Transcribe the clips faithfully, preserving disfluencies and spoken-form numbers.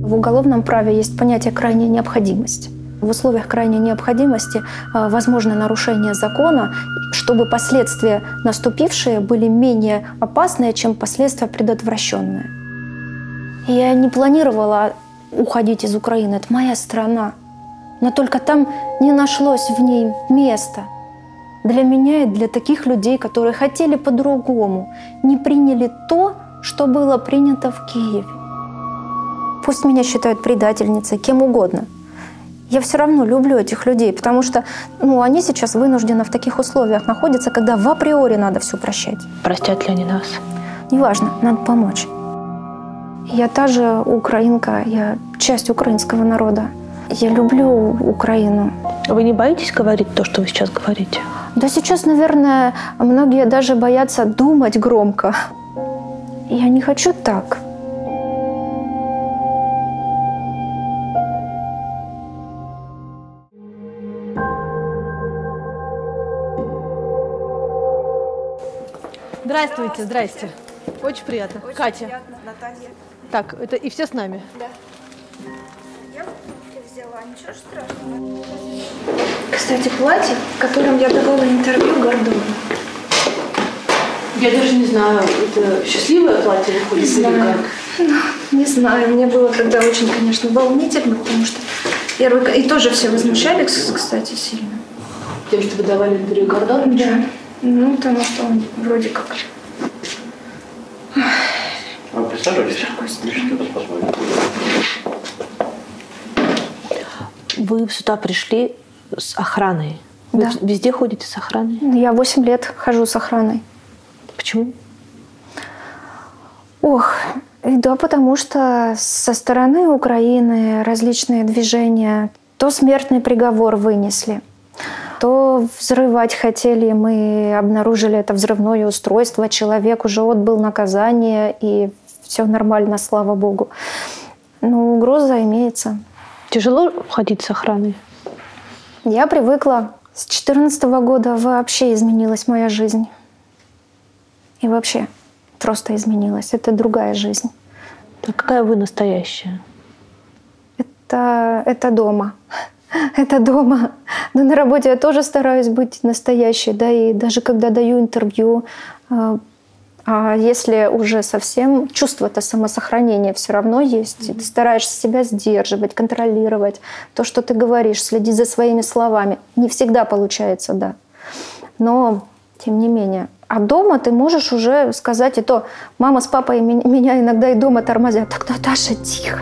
В уголовном праве есть понятие «крайняя необходимость». В условиях крайней необходимости возможно нарушение закона, чтобы последствия наступившие были менее опасные, чем последствия предотвращенные. Я не планировала уходить из Украины, это моя страна. Но только там не нашлось в ней места. Для меня и для таких людей, которые хотели по-другому, не приняли то, что было принято в Киеве. Пусть меня считают предательницей, кем угодно. Я все равно люблю этих людей, потому что ну, они сейчас вынуждены в таких условиях находиться, когда в априори надо все прощать. Простят ли они нас? Неважно, надо помочь. Я та же украинка, я часть украинского народа. Я люблю Украину. Вы не боитесь говорить то, что вы сейчас говорите? Да сейчас, наверное, многие даже боятся думать громко. Я не хочу так. Здравствуйте, здрасте. Очень приятно. Очень Катя. приятно, Наталья. Так, это и все с нами? Да. Я взяла, ничего страшного. Кстати, платье, в котором я давала интервью Гордону. Я даже не знаю, это счастливое платье выходит? Не знаю. Ну, не знаю, мне было тогда очень, конечно, волнительно, потому что первый... И тоже все возмущались, кстати, сильно. Тем, что вы давали интервью Гордону? Да. Ну, потому что он вроде как... Вы присаживайтесь, что-то посмотрим. Вы сюда пришли с охраной? Вы Да. везде ходите с охраной? Я восемь лет хожу с охраной. Почему? Ох, да, потому что со стороны Украины различные движения, то смертный приговор вынесли, то взрывать хотели, мы обнаружили это взрывное устройство, человек уже отбыл наказание, и все нормально, слава богу. Но угроза имеется. Тяжело ходить с охраной? Я привыкла. С две тысячи четырнадцатого года вообще изменилась моя жизнь. И вообще просто изменилась. Это другая жизнь. А какая вы настоящая? Это, это дома. Это дома. Но на работе я тоже стараюсь быть настоящей. Да, и даже когда даю интервью, а если уже совсем чувство-то самосохранения все равно есть, mm-hmm. ты стараешься себя сдерживать, контролировать то, что ты говоришь, следить за своими словами. Не всегда получается, да. Но тем не менее. А дома ты можешь уже сказать, и то мама с папой меня иногда и дома тормозят. Так, Наташа, тихо.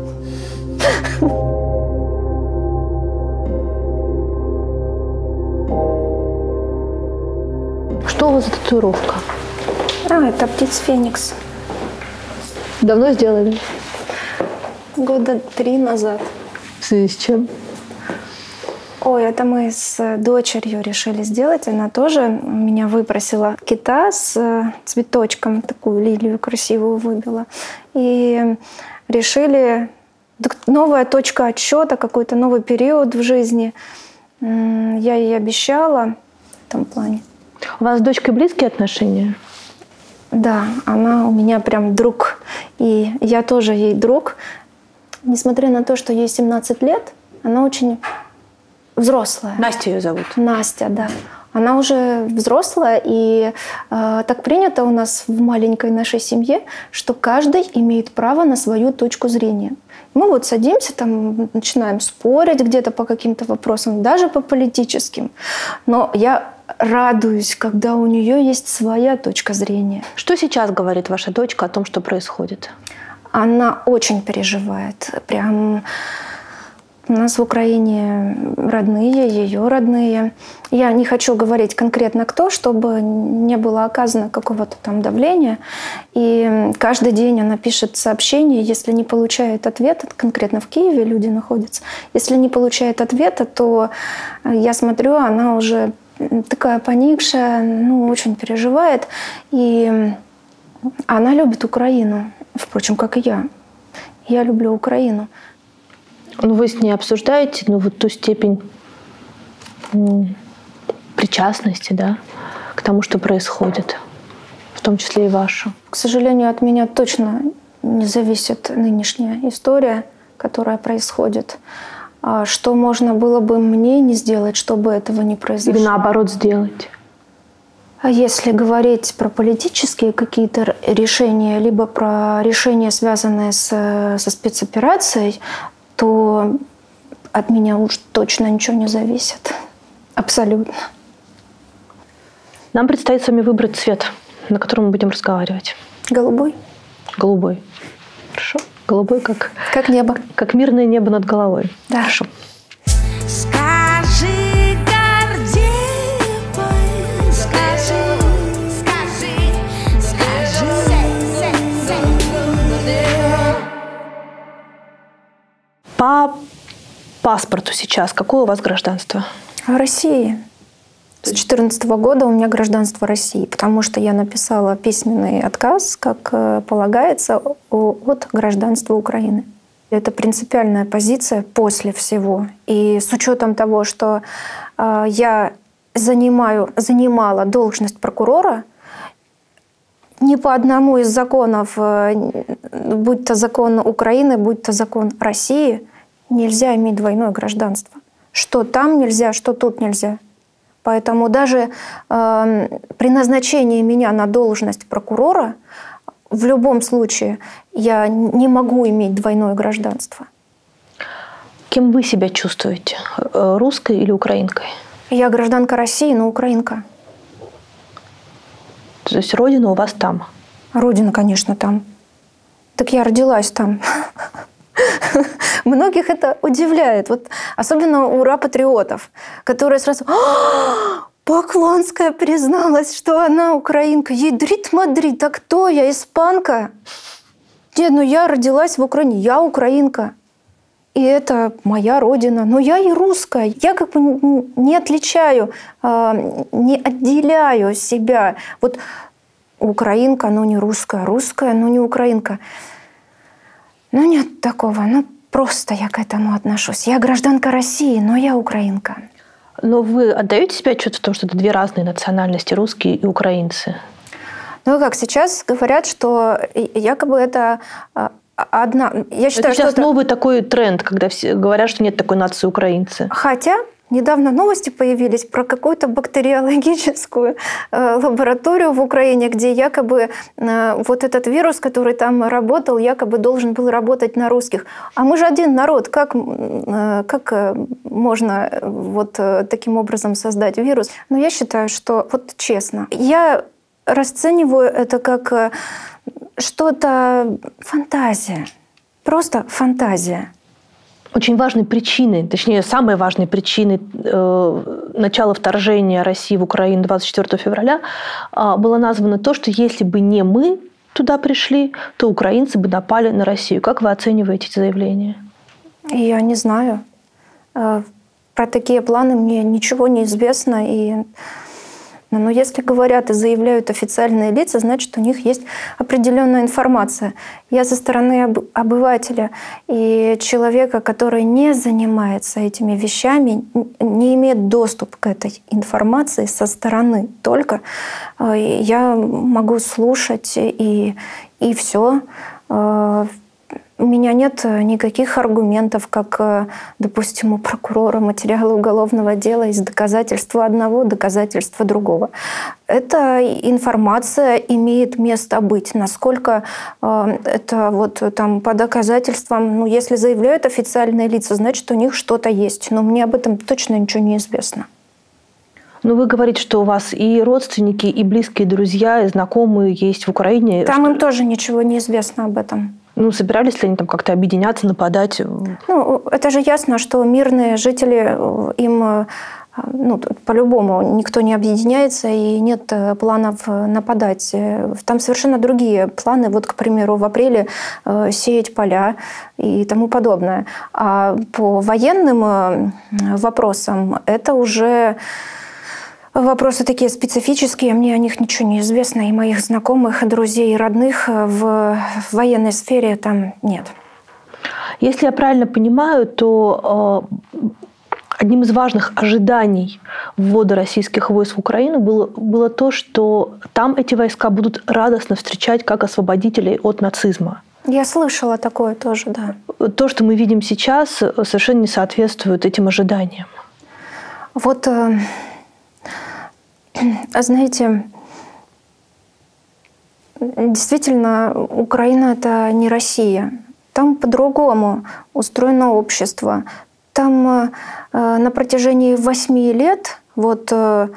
Что у вас за татуировка? А, это птица Феникс. Давно сделали? Года три назад. В связи с чем? Ой, это мы с дочерью решили сделать. Она тоже меня выпросила кита с цветочком, такую лилию красивую выбила. И решили, новая точка отсчета, какой-то новый период в жизни. Я ей обещала в этом плане. У вас с дочкой близкие отношения? Да, она у меня прям друг. И я тоже ей друг. Несмотря на то, что ей семнадцать лет, она очень взрослая. Настя ее зовут? Настя, да. Она уже взрослая, и э, так принято у нас в маленькой нашей семье, что каждый имеет право на свою точку зрения. Мы вот садимся, там, начинаем спорить где-то по каким-то вопросам, даже по политическим. Но я радуюсь, когда у нее есть своя точка зрения. Что сейчас говорит ваша дочка о том, что происходит? Она очень переживает. Прям у нас в Украине родные, ее родные. Я не хочу говорить конкретно кто, чтобы не было оказано какого-то там давления. И каждый день она пишет сообщения, если не получает ответа, конкретно в Киеве люди находятся, если не получает ответа, то я смотрю, она уже такая поникшая, ну, очень переживает. И она любит Украину, впрочем, как и я. Я люблю Украину. Ну, вы с ней обсуждаете, ну, вот ту степень причастности, да, к тому, что происходит, в том числе и вашу? К сожалению, от меня точно не зависит нынешняя история, которая происходит. А что можно было бы мне не сделать, чтобы этого не произошло? Или наоборот сделать? А если говорить про политические какие-то решения, либо про решения, связанные с, со спецоперацией, то от меня уж точно ничего не зависит. Абсолютно. Нам предстоит с вами выбрать цвет, на котором мы будем разговаривать. Голубой. Голубой. Хорошо. Голубой, как... Как небо. Как мирное небо над головой. Да. Хорошо. Скажи, Гордеевой, скажи, скажи, скажи. По паспорту сейчас какое у вас гражданство? В России. С две тысячи четырнадцатого года у меня гражданство России, потому что я написала письменный отказ, как полагается, от гражданства Украины. Это принципиальная позиция после всего. И с учетом того, что я занимаю, занимала должность прокурора, ни по одному из законов, будь то закон Украины, будь то закон России, нельзя иметь двойное гражданство. Что там нельзя, что тут нельзя. Поэтому даже э, при назначении меня на должность прокурора в любом случае я не могу иметь двойное гражданство. Кем вы себя чувствуете? Русской или украинкой? Я гражданка России, но украинка. То есть родина у вас там? Родина, конечно, там. Так я родилась там. Многих это удивляет. Вот особенно ура-патриотов, которые сразу... Поклонская призналась, что она украинка. Ядрит Мадрид, а кто я, испанка? Нет, ну я родилась в Украине, я украинка. И это моя родина. Но я и русская. Я как бы не отличаю, не отделяю себя. Вот украинка, но не русская. Русская, но не украинка. Ну нет такого. Ну просто я к этому отношусь. Я гражданка России, но я украинка. Но вы отдаете себе отчет в том, что это две разные национальности, русские и украинцы? Ну как, сейчас говорят, что якобы это одна... Я считаю, это сейчас что новый это... такой тренд, когда все говорят, что нет такой нации украинцы. Хотя недавно новости появились про какую-то бактериологическую э, лабораторию в Украине, где якобы э, вот этот вирус, который там работал, якобы должен был работать на русских. А мы же один народ. Как, э, как можно вот э, таким образом создать вирус? Но я считаю, что, вот честно, я расцениваю это как э, что-то фантазия. Просто фантазия. Очень важной причиной, точнее, самой важной причиной э, начала вторжения России в Украину двадцать четвёртого февраля э, было названо то, что если бы не мы туда пришли, то украинцы бы напали на Россию. Как вы оцениваете эти заявления? Я не знаю. Э, про такие планы мне ничего не известно. И... Но если говорят и заявляют официальные лица, значит, у них есть определенная информация. Я со стороны обывателя и человека, который не занимается этими вещами, не имеет доступ к этой информации со стороны. Только я могу слушать и, и все. У меня нет никаких аргументов, как, допустим, у прокурора материала уголовного дела из доказательства одного, доказательства другого. Эта информация имеет место быть. Насколько э, это вот там по доказательствам, ну, если заявляют официальные лица, значит, у них что-то есть. Но мне об этом точно ничего не известно. Ну, вы говорите, что у вас и родственники, и близкие друзья, и знакомые есть в Украине. Там что... им тоже ничего не известно об этом. Ну, собирались ли они там как-то объединяться, нападать? Ну, это же ясно, что мирные жители, им, ну, по-любому никто не объединяется, и нет планов нападать. Там совершенно другие планы. Вот, к примеру, в апреле сеять поля и тому подобное. А по военным вопросам это уже... Вопросы такие специфические, мне о них ничего не известно, и моих знакомых, друзей и родных в военной сфере там нет. Если я правильно понимаю, то э, одним из важных ожиданий ввода российских войск в Украину было, было то, что там эти войска будут радостно встречать как освободителей от нацизма. Я слышала такое тоже, да. То, что мы видим сейчас, совершенно не соответствует этим ожиданиям. Вот, знаете, действительно, Украина – это не Россия. Там по-другому устроено общество. Там на протяжении восьми лет, вот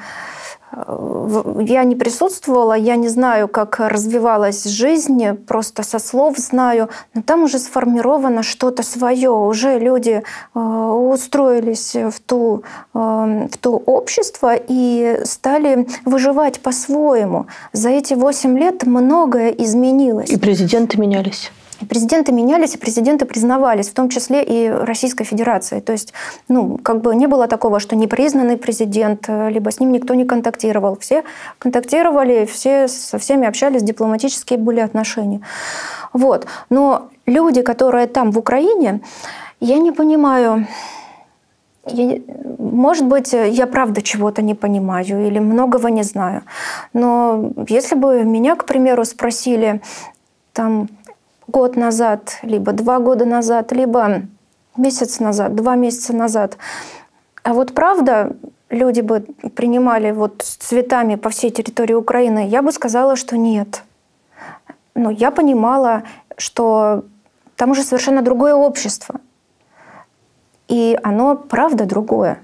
я не присутствовала, я не знаю, как развивалась жизнь, просто со слов знаю, но там уже сформировано что-то свое, уже люди устроились в, ту, в то общество и стали выживать по-своему. За эти восемь лет многое изменилось. И президенты менялись. И президенты менялись, и президенты признавались, в том числе и Российской Федерации. То есть, ну, как бы не было такого, что непризнанный президент, либо с ним никто не контактировал. Все контактировали, все со всеми общались, дипломатические были отношения. Вот. Но люди, которые там, в Украине, я не понимаю... Я, может быть, я правда чего-то не понимаю или многого не знаю. Но если бы меня, к примеру, спросили там... год назад, либо два года назад, либо месяц назад, два месяца назад. А вот правда люди бы принимали вот с цветами по всей территории Украины, я бы сказала, что нет. Но я понимала, что там уже совершенно другое общество. И оно правда другое.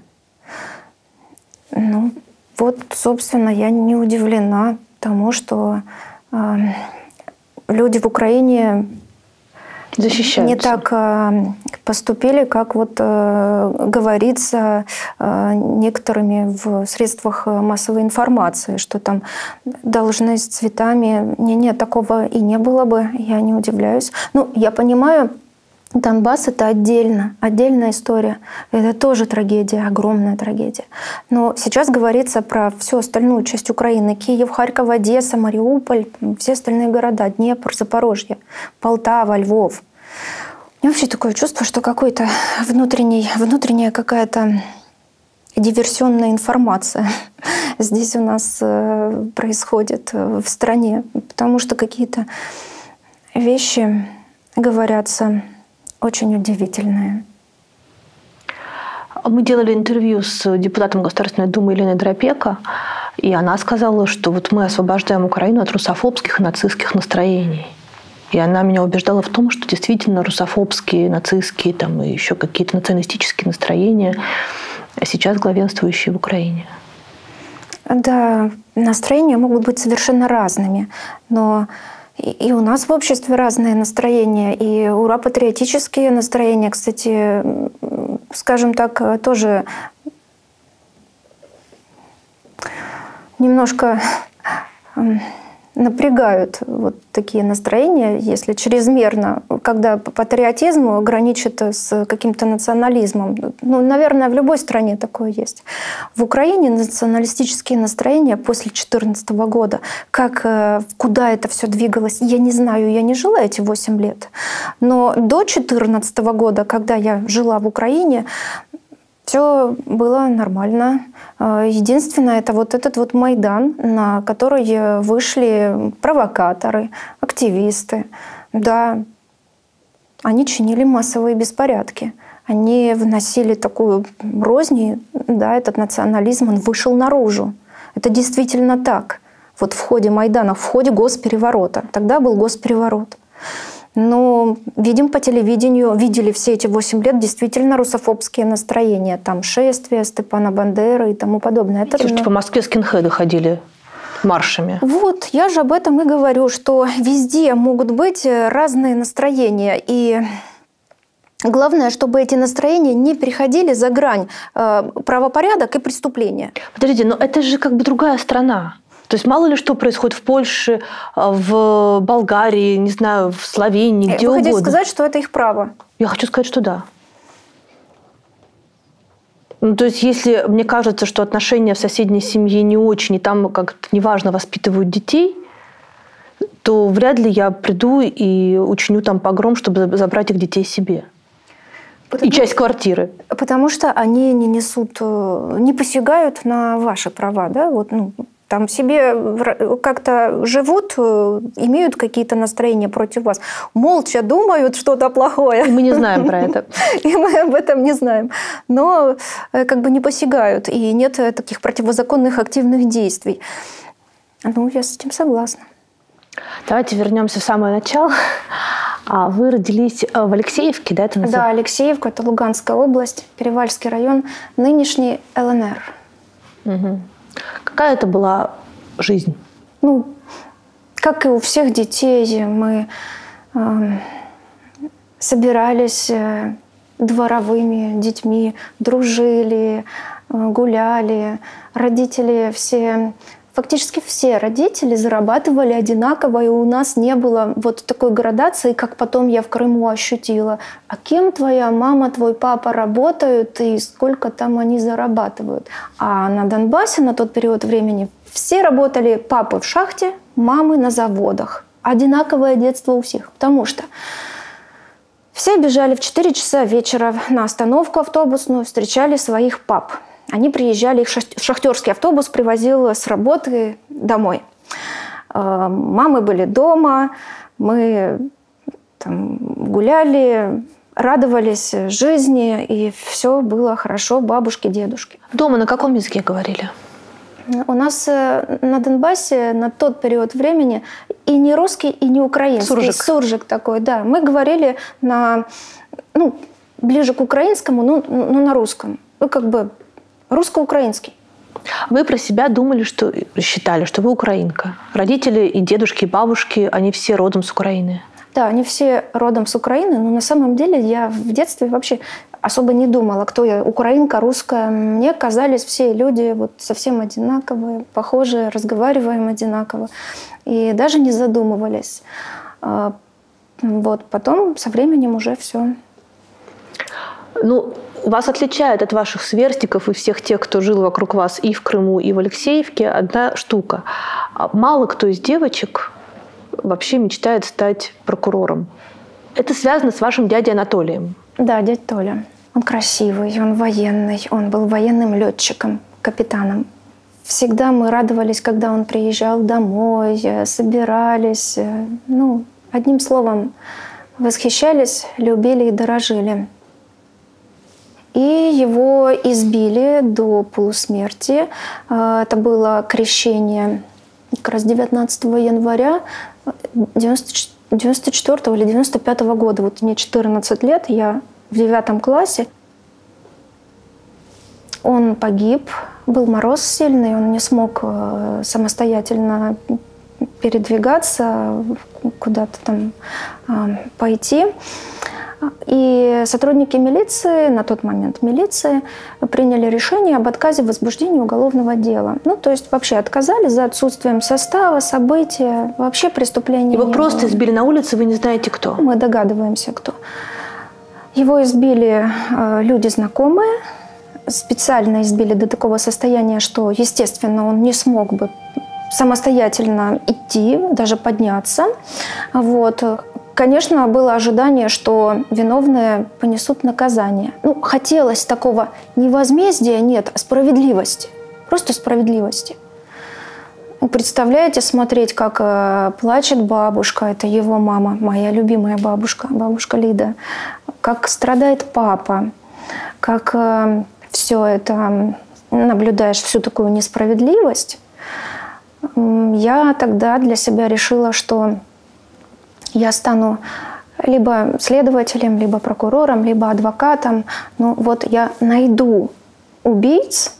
Ну, вот, собственно, я не удивлена тому, что... Э, люди в Украине защищаются. Не так поступили, как вот говорится некоторыми в средствах массовой информации, что там должны с цветами. Не, нет, такого и не было бы, я не удивляюсь. Ну, я понимаю, Донбасс – это отдельно, отдельная история. Это тоже трагедия, огромная трагедия. Но сейчас говорится про всю остальную часть Украины. Киев, Харьков, Одесса, Мариуполь, все остальные города. Днепр, Запорожье, Полтава, Львов. У меня вообще такое чувство, что какой-то внутренний, внутренняя какая-то диверсионная информация здесь у нас происходит в стране. Потому что какие-то вещи говорятся... очень удивительное. Мы делали интервью с депутатом Государственной Думы Еленой Дропеко, и она сказала, что вот мы освобождаем Украину от русофобских и нацистских настроений. И она меня убеждала в том, что действительно русофобские, нацистские там, и еще какие-то националистические настроения сейчас главенствующие в Украине. Да, настроения могут быть совершенно разными, но и у нас в обществе разные настроения, и ура-патриотические настроения, кстати, скажем так, тоже немножко напрягают вот такие настроения, если чрезмерно, когда патриотизм граничит с каким-то национализмом. Ну, наверное, в любой стране такое есть. В Украине националистические настроения после две тысячи четырнадцатого года, как, куда это все двигалось, я не знаю, я не жила эти восемь лет. Но до две тысячи четырнадцатого года, когда я жила в Украине, все было нормально. Единственное, это вот этот вот Майдан, на который вышли провокаторы, активисты. Да, они чинили массовые беспорядки. Они вносили такую рознь, да, этот национализм, он вышел наружу. Это действительно так. Вот в ходе Майдана, в ходе госпереворота. Тогда был госпереворот. Но видим по телевидению, видели все эти восемь лет действительно русофобские настроения. Там шествия Степана Бандеры и тому подобное. Это, Слушайте, по Москве скинхеды ходили маршами. Вот, я же об этом и говорю, что везде могут быть разные настроения. И главное, чтобы эти настроения не переходили за грань э, правопорядок и преступления. Подождите, но это же как бы другая страна. То есть мало ли что происходит в Польше, в Болгарии, не знаю, в Словении, где Вы угодно. хотите сказать, что это их право? Я хочу сказать, что да. Ну, то есть если мне кажется, что отношения в соседней семье не очень, и там как-то неважно воспитывают детей, то вряд ли я приду и учиню там погром, чтобы забрать их детей себе. Потому, и часть квартиры. Потому что они не несут, не посягают на ваши права, да? Вот, ну, там себе как-то живут, имеют какие-то настроения против вас, молча думают что-то плохое. И мы не знаем про это. И мы об этом не знаем. Но как бы не посягают, и нет таких противозаконных активных действий. Ну, я с этим согласна. Давайте вернемся в самое начало. Вы родились в Алексеевке, да? Это да, Алексеевка, это Луганская область, Перевальский район, нынешний эл эн эр. Угу. Какая это была жизнь? Ну, как и у всех детей, мы э, собирались э, дворовыми детьми, дружили, э, гуляли. Родители все, фактически все родители зарабатывали одинаково, и у нас не было вот такой градации, как потом я в Крыму ощутила. А кем твоя мама, твой папа работают и сколько там они зарабатывают? А на Донбассе на тот период времени все работали, папы в шахте, мамы на заводах. Одинаковое детство у всех, потому что все бежали в четыре часа вечера на остановку автобусную, встречали своих пап. Они приезжали, их шахтерский автобус привозил с работы домой. Мамы были дома, мы там гуляли, радовались жизни, и все было хорошо, бабушки, дедушки. Дома на каком языке говорили? У нас на Донбассе на тот период времени и не русский, и не украинский. Суржик. Суржик такой, да. Мы говорили на, ну, ближе к украинскому, но, но на русском. Ну, как бы русско-украинский. Вы про себя думали, что считали, что вы украинка. Родители и дедушки, и бабушки, они все родом с Украины. Да, они все родом с Украины, но на самом деле я в детстве вообще особо не думала, кто я, украинка, русская. Мне казались все люди вот совсем одинаковые, похожие, разговариваем одинаково. И даже не задумывались. Вот потом со временем уже все. Ну, вас отличает от ваших сверстников и всех тех, кто жил вокруг вас и в Крыму, и в Алексеевке, одна штука. Мало кто из девочек вообще мечтает стать прокурором. Это связано с вашим дядей Анатолием. Да, дядя Толя. Он красивый, он военный, он был военным летчиком, капитаном. Всегда мы радовались, когда он приезжал домой, собирались. Ну, одним словом, восхищались, любили и дорожили. И его избили до полусмерти. Это было крещение как раз девятнадцатого января девяносто четвёртого или девяносто пятого года. Вот мне четырнадцать лет, я в девятом классе. Он погиб, был мороз сильный, он не смог самостоятельно передвигаться, куда-то там пойти. И сотрудники милиции, на тот момент милиции, приняли решение об отказе в возбуждении уголовного дела. Ну, то есть вообще отказали за отсутствием состава, события, вообще преступления. Его просто было. избили на улице, вы не знаете кто? Мы догадываемся, кто. Его избили э, люди знакомые, специально избили до такого состояния, что, естественно, он не смог бы самостоятельно идти, даже подняться. Вот. Конечно, было ожидание, что виновные понесут наказание. Ну, хотелось такого не возмездия, нет, а справедливости. Просто справедливости. Вы представляете, смотреть, как э, плачет бабушка, это его мама, моя любимая бабушка, бабушка Лида, как страдает папа, как э, все это, наблюдаешь всю такую несправедливость. Я тогда для себя решила, что я стану либо следователем, либо прокурором, либо адвокатом. Ну вот я найду убийц,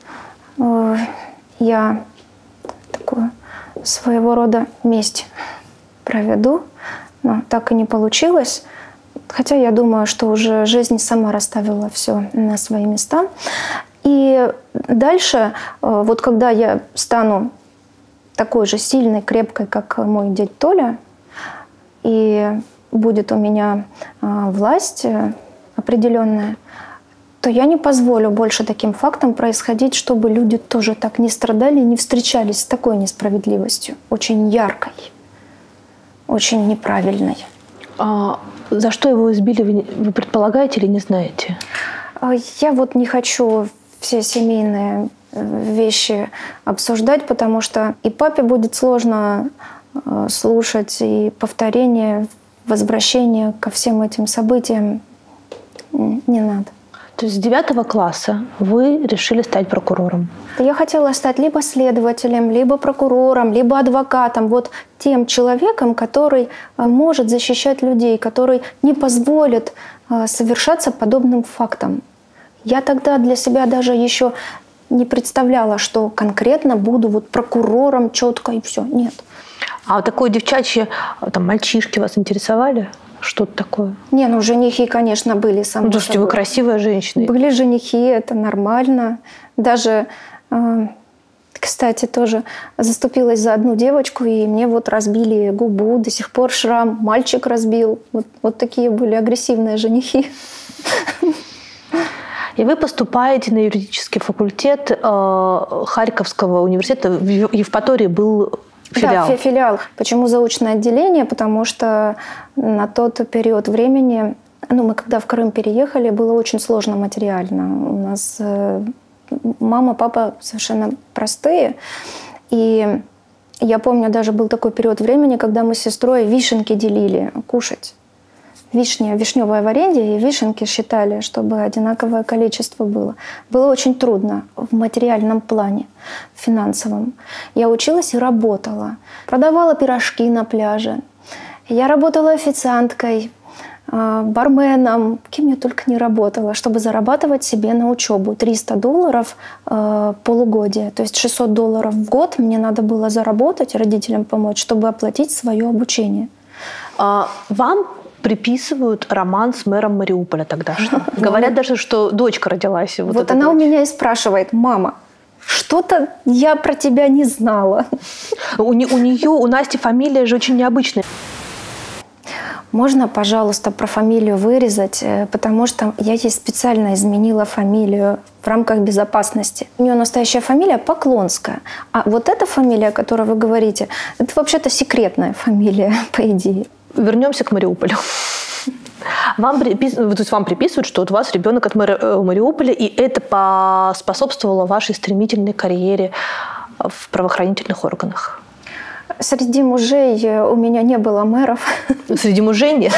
я такую своего рода месть проведу, но так и не получилось. Хотя я думаю, что уже жизнь сама расставила все на свои места. И дальше, вот когда я стану такой же сильной, крепкой, как мой дядя Толя, и будет у меня власть определенная, то я не позволю больше таким фактам происходить, чтобы люди тоже так не страдали и не встречались с такой несправедливостью, очень яркой, очень неправильной. А за что его избили, вы, вы предполагаете или не знаете? Я вот не хочу все семейные вещи обсуждать, потому что и папе будет сложно слушать, и повторение, возвращение ко всем этим событиям не надо. То есть с девятого класса вы решили стать прокурором? Я хотела стать либо следователем, либо прокурором, либо адвокатом. Вот тем человеком, который может защищать людей, который не позволит совершаться подобным фактам. Я тогда для себя даже еще не представляла, что конкретно буду вот прокурором четко и все. Нет. А вот такое девчачье, там, мальчишки вас интересовали? Что-то такое? Не, ну женихи, конечно, были само Ну, слушайте, вы красивая женщина. Были женихи, это нормально. Даже, э, кстати, тоже заступилась за одну девочку, и мне вот разбили губу, до сих пор шрам, мальчик разбил. Вот, вот такие были агрессивные женихи. И вы поступаете на юридический факультет э, Харьковского университета. В Евпатории был филиал. Да, филиал. Почему заочное отделение? Потому что на тот период времени, ну, мы когда в Крым переехали, было очень сложно материально. У нас э, мама, папа совершенно простые. И я помню, даже был такой период времени, когда мы с сестрой вишенки делили кушать. Вишня, вишневое варенье и вишенки считали, чтобы одинаковое количество было. Было очень трудно в материальном плане, в финансовом. Я училась и работала. Продавала пирожки на пляже. Я работала официанткой, барменом, кем я только не работала, чтобы зарабатывать себе на учебу. триста долларов э, полугодие, то есть шестьсот долларов в год мне надо было заработать, родителям помочь, чтобы оплатить свое обучение. А вам приписывают роман с мэром Мариуполя тогдашнего. Говорят даже, что дочка родилась. Вот, вот она дочь. У меня и спрашивает: мама, что-то я про тебя не знала. У, у нее, у Насти фамилия же очень необычная. Можно, пожалуйста, про фамилию вырезать, потому что я ей специально изменила фамилию в рамках безопасности. У нее настоящая фамилия Поклонская. А вот эта фамилия, о которой вы говорите, это вообще-то секретная фамилия, по идее. Вернемся к Мариуполю. Вам, припис... То есть вам приписывают, что вот у вас ребенок от Мариуполя, и это поспособствовало вашей стремительной карьере в правоохранительных органах. Среди мужей у меня не было мэров. Среди мужей нет?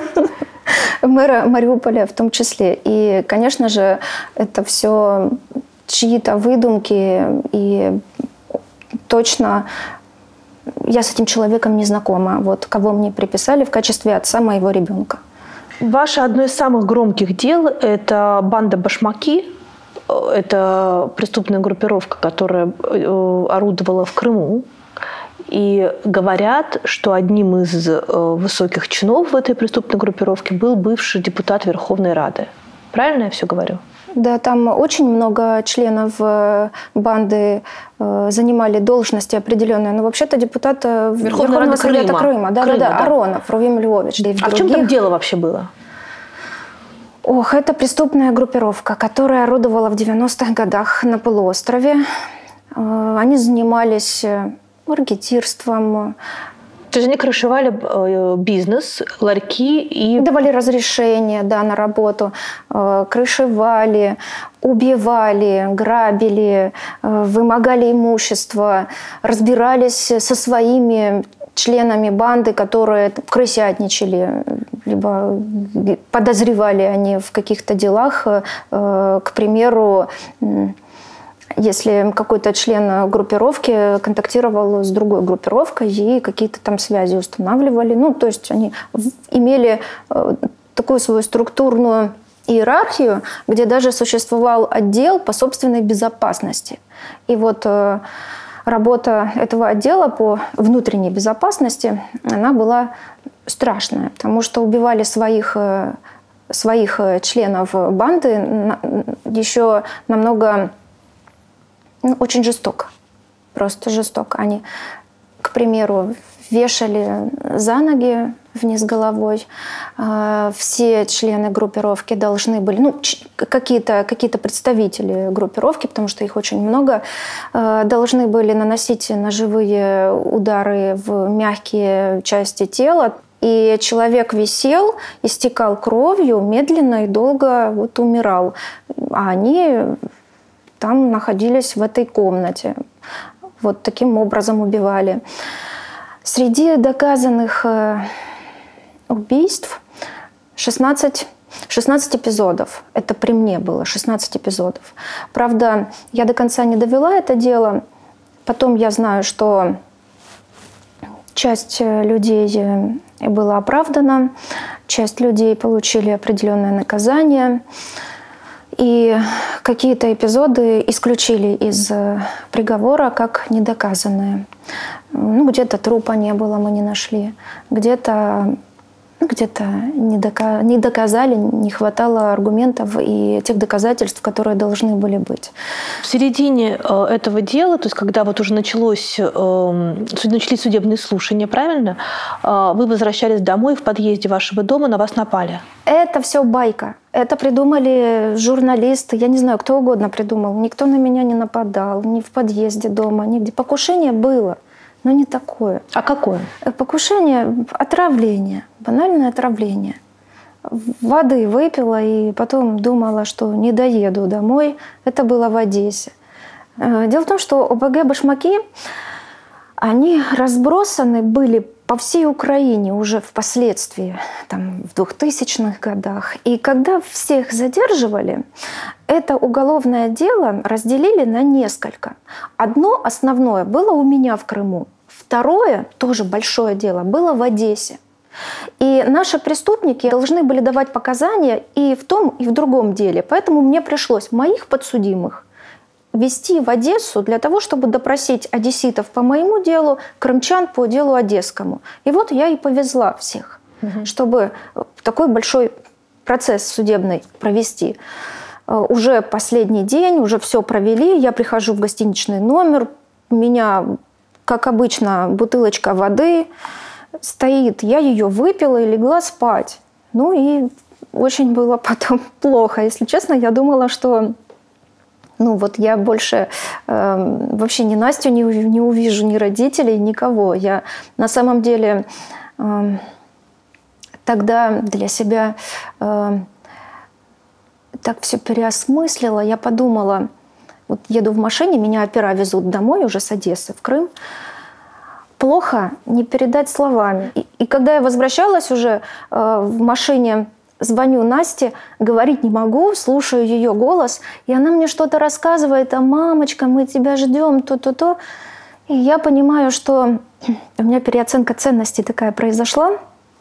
Мэра Мариуполя в том числе. И, конечно же, это все чьи-то выдумки. И точно я с этим человеком не знакома. Вот кого мне приписали в качестве отца моего ребенка. Ваше одно из самых громких дел – это банда «Башмаки». Это преступная группировка, которая орудовала в Крыму. И говорят, что одним из э, высоких чинов в этой преступной группировке был бывший депутат Верховной Рады. Правильно я все говорю? Да, там очень много членов банды э, занимали должности определенные. Но вообще-то депутат Верховной Рады Крыма. Крыма. Да, Крыма, да, да, да. Аронов, Рувим Львович. А других... в чем там дело вообще было? Ох, это преступная группировка, которая орудовала в девяностых годах на полуострове. Э, они занимались маркетирством. То есть они крышевали бизнес, ларьки и... Давали разрешение, да, на работу, крышевали, убивали, грабили, вымогали имущество, разбирались со своими членами банды, которые крысятничали, либо подозревали они в каких-то делах. К примеру, если какой-то член группировки контактировал с другой группировкой и какие-то там связи устанавливали. Ну, то есть они имели такую свою структурную иерархию, где даже существовал отдел по собственной безопасности. И вот работа этого отдела по внутренней безопасности, она была страшная, потому что убивали своих, своих членов банды еще намного... Очень жестоко, просто жестоко. Они, к примеру, вешали за ноги вниз головой. Все члены группировки должны были, ну, какие-то, какие-то представители группировки, потому что их очень много, должны были наносить ножевые удары в мягкие части тела. И человек висел, истекал кровью, медленно и долго вот умирал. А они... там находились в этой комнате. Вот таким образом убивали. Среди доказанных убийств шестнадцать, шестнадцать эпизодов. Это при мне было, шестнадцать эпизодов. Правда, я до конца не довела это дело. Потом я знаю, что часть людей была оправдана, часть людей получили определенное наказание. И какие-то эпизоды исключили из приговора как недоказанные. Ну, где-то трупа не было, мы не нашли. Где-то ну, где-то не, дока- не доказали, не хватало аргументов и тех доказательств, которые должны были быть. В середине э, этого дела, то есть когда вот уже началось, э, начались судебные слушания, правильно? Э, вы возвращались домой, в подъезде вашего дома на вас напали. Это все байка. Это придумали журналисты, я не знаю, кто угодно придумал. Никто на меня не нападал, ни в подъезде дома, нигде. Покушение было. Но не такое. А какое? Покушение, отравление, банальное отравление. Воды выпила и потом думала, что не доеду домой. Это было в Одессе. Дело в том, что ОПГ «Башмаки», они разбросаны были по всей Украине уже впоследствии, там, в двухтысячных годах. И когда всех задерживали, это уголовное дело разделили на несколько. Одно основное было у меня в Крыму. Второе, тоже большое дело, было в Одессе. И наши преступники должны были давать показания и в том, и в другом деле. Поэтому мне пришлось моих подсудимых везти в Одессу для того, чтобы допросить одесситов по моему делу, крымчан по делу одесскому. И вот я и повезла всех, угу. чтобы такой большой процесс судебный провести. Уже последний день, уже все провели, я прихожу в гостиничный номер, у меня, как обычно, бутылочка воды стоит, я ее выпила и легла спать. Ну и очень было потом плохо. Если честно, я думала, что ну вот я больше э, вообще ни Настю не, не увижу, ни родителей, никого. Я на самом деле э, тогда для себя э, так все переосмыслила. Я подумала, вот еду в машине, меня опера везут домой уже с Одессы в Крым. Плохо не передать словами. И, и когда я возвращалась уже э, в машине, звоню Насте, говорить не могу, слушаю ее голос, и она мне что-то рассказывает, а мамочка, мы тебя ждем, то-то-то. И я понимаю, что у меня переоценка ценностей такая произошла,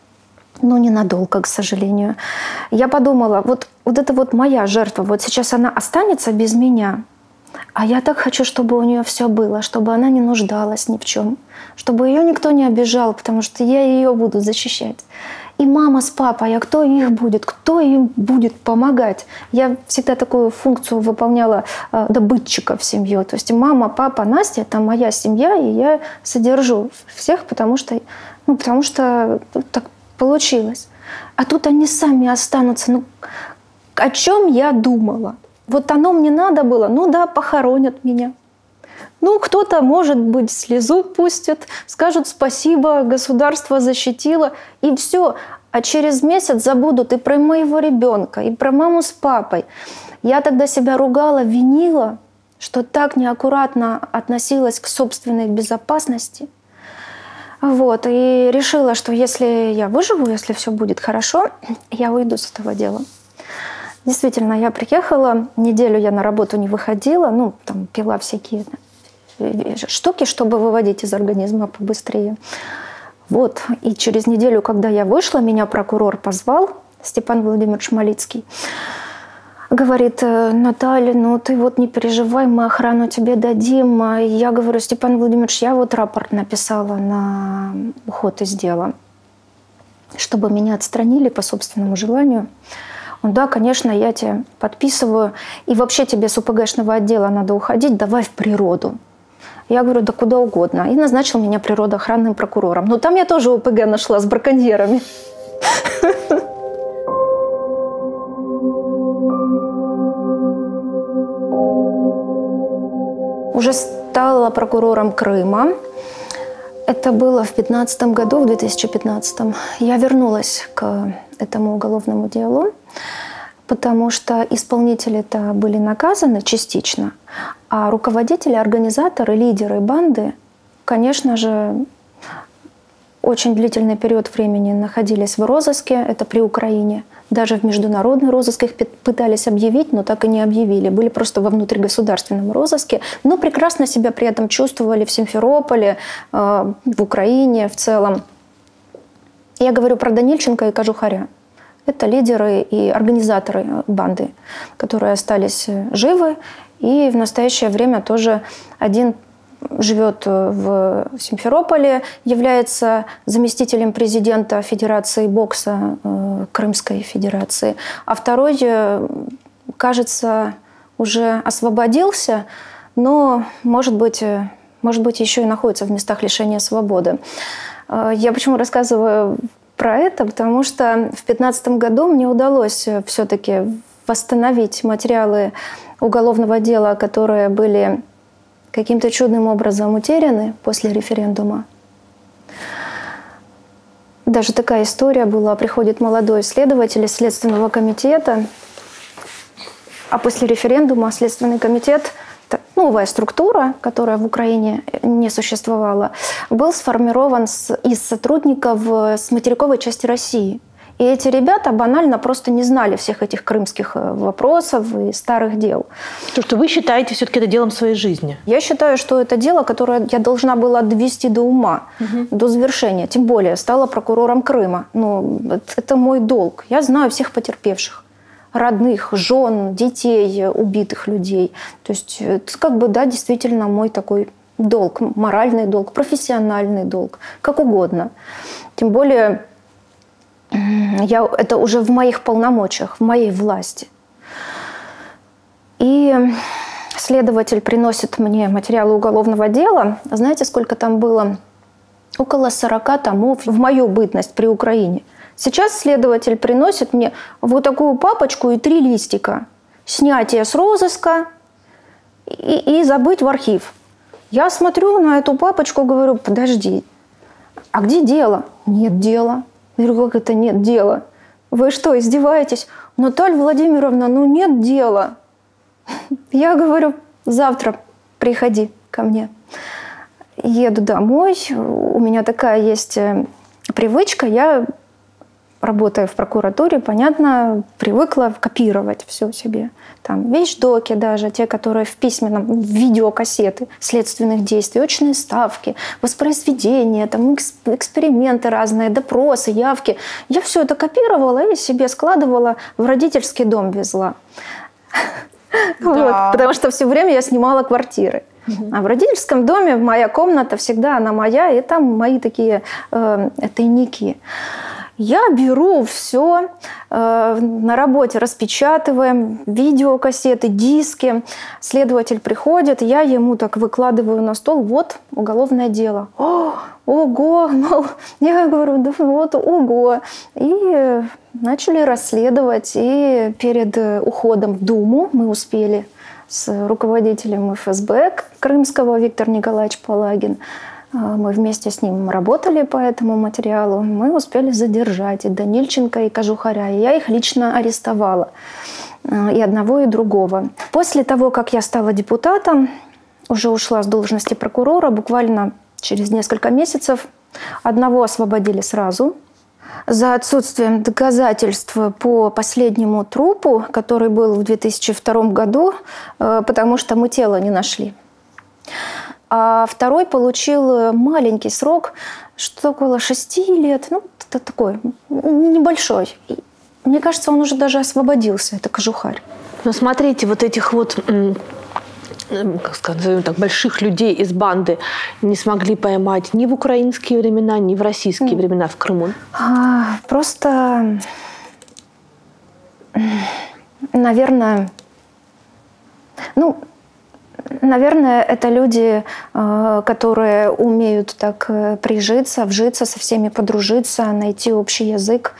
но ненадолго, к сожалению. Я подумала, вот, вот это вот моя жертва, вот сейчас она останется без меня, а я так хочу, чтобы у нее все было, чтобы она не нуждалась ни в чем, чтобы ее никто не обижал, потому что я ее буду защищать. И мама с папой, а кто их будет, кто им будет помогать? Я всегда такую функцию выполняла э, добытчика в семью. То есть мама, папа, Настя – это моя семья, и я содержу всех, потому что, ну, потому что так получилось. А тут они сами останутся. Ну, о чем я думала? Вот оно мне надо было, ну да, похоронят меня. Ну, кто-то, может быть, слезу пустит, скажут спасибо, государство защитило, и все. А через месяц забудут и про моего ребенка, и про маму с папой. Я тогда себя ругала, винила, что так неаккуратно относилась к собственной безопасности. Вот, и решила, что если я выживу, если все будет хорошо, я уйду с этого дела. Действительно, я приехала, неделю я на работу не выходила, ну, там, пила всякие штуки, чтобы выводить из организма побыстрее. Вот. И через неделю, когда я вышла, меня прокурор позвал, Степан Владимирович Малицкий. Говорит: Наталья, ну ты вот не переживай, мы охрану тебе дадим. И я говорю: Степан Владимирович, я вот рапорт написала на уход из дела, чтобы меня отстранили по собственному желанию. Он: да, конечно, я тебе подписываю. И вообще тебе с УПГшного отдела надо уходить, давай в природу. Я говорю: да куда угодно. И назначил меня природоохранным прокурором. Но там я тоже ОПГ нашла с браконьерами. Уже стала прокурором Крыма. Это было в две тысячи пятнадцатом году, в две тысячи пятнадцатом. Я вернулась к этому уголовному делу. потому что исполнители-то были наказаны частично, а руководители, организаторы, лидеры банды, конечно же, очень длительный период времени находились в розыске, это при Украине. Даже в международный розыск их пытались объявить, но так и не объявили. Были просто во внутригосударственном розыске, но прекрасно себя при этом чувствовали в Симферополе, в Украине в целом. Я говорю про Данильченко и Кожухаря. Это лидеры и организаторы банды, которые остались живы. И в настоящее время тоже один живет в Симферополе, является заместителем президента Федерации бокса Крымской Федерации. А второй, кажется, уже освободился, но, может быть, может быть, еще и находится в местах лишения свободы. Я почему рассказываю про это? Потому что в две тысячи пятнадцатом году мне удалось все-таки восстановить материалы уголовного дела, которые были каким-то чудным образом утеряны после референдума. Даже такая история была. Приходит молодой следователь из Следственного комитета, а после референдума Следственный комитет, новая структура, которая в Украине не существовала, был сформирован из сотрудников с материковой части России. И эти ребята банально просто не знали всех этих крымских вопросов и старых дел. То, что вы считаете все-таки это делом своей жизни? Я считаю, что это дело, которое я должна была довести до ума, угу. до завершения. Тем более стала прокурором Крыма. Ну, это мой долг. Я знаю всех потерпевших. Родных, жен, детей, убитых людей. То есть это как бы, да, действительно мой такой долг. Моральный долг, профессиональный долг. Как угодно. Тем более... Я, это уже в моих полномочиях, в моей власти. И следователь приносит мне материалы уголовного дела. Знаете, сколько там было? Около сорока томов в мою бытность при Украине. Сейчас следователь приносит мне вот такую папочку и три листика. Снятие с розыска и, и забыть в архив. Я смотрю на эту папочку, говорю, подожди, а где дело? Нет дела. Я говорю, как это нет дела? Вы что, издеваетесь? Наталья Владимировна, ну нет дела. Я говорю, завтра приходи ко мне. Еду домой. У меня такая есть привычка. Я, работая в прокуратуре, понятно, привыкла копировать все себе. Там вещдоки даже, те, которые в письменном, видеокассеты следственных действий, очные ставки, воспроизведения, там, эксперименты разные, допросы, явки. Я все это копировала и себе складывала, в родительский дом везла. Да. Вот, потому что все время я снимала квартиры. Угу. А в родительском доме моя комната всегда, она моя, и там мои такие э, тайники. Я беру все, э, на работе распечатываем, видеокассеты, диски. Следователь приходит, я ему так выкладываю на стол, вот уголовное дело. О, ого, мол, я говорю, да вот ого. И начали расследовать, и перед уходом в Думу мы успели с руководителем эф эс бэ Крымского Виктор Николаевич Палагин. Мы вместе с ним работали по этому материалу. Мы успели задержать и Данильченко, и Кожухаря. И я их лично арестовала. И одного, и другого. После того, как я стала депутатом, уже ушла с должности прокурора, буквально через несколько месяцев, одного освободили сразу за отсутствием доказательств по последнему трупу, который был в две тысячи втором году, потому что мы тело не нашли. А второй получил маленький срок, что около шести лет, ну, это такой, небольшой. Мне кажется, он уже даже освободился, это Кожухарь. Но смотрите, вот этих вот, как сказать, так, больших людей из банды не смогли поймать ни в украинские времена, ни в российские времена в Крыму. А, просто, наверное, ну, наверное, это люди, которые умеют так прижиться, вжиться, со всеми подружиться, найти общий язык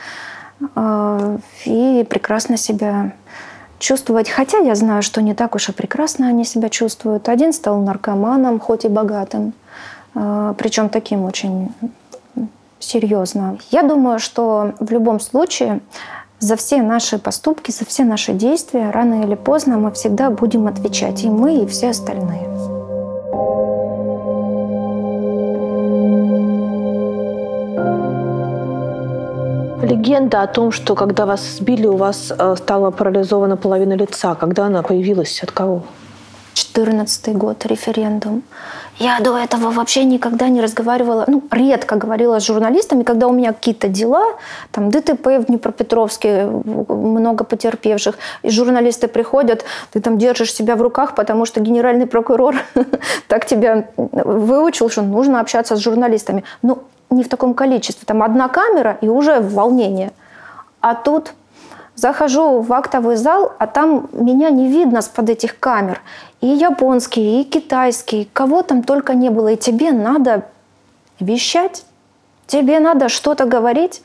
и прекрасно себя чувствовать. Хотя я знаю, что не так уж и прекрасно они себя чувствуют. Один стал наркоманом, хоть и богатым, причем таким очень серьезно. Я думаю, что в любом случае За все наши поступки, за все наши действия рано или поздно мы всегда будем отвечать. И мы, и все остальные. Легенда о том, что когда вас сбили, у вас стала парализована половина лица. Когда она появилась? От кого? четырнадцатый год, референдум. Я до этого вообще никогда не разговаривала, ну, редко говорила с журналистами, когда у меня какие-то дела, там ДТП в Днепропетровске, много потерпевших, и журналисты приходят, ты там держишь себя в руках, потому что генеральный прокурор так тебя выучил, что нужно общаться с журналистами. Ну, не в таком количестве. Там одна камера, и уже волнение. А тут захожу в актовый зал, а там меня не видно с-под этих камер. И японский, и китайский, кого там только не было. И тебе надо вещать, тебе надо что-то говорить.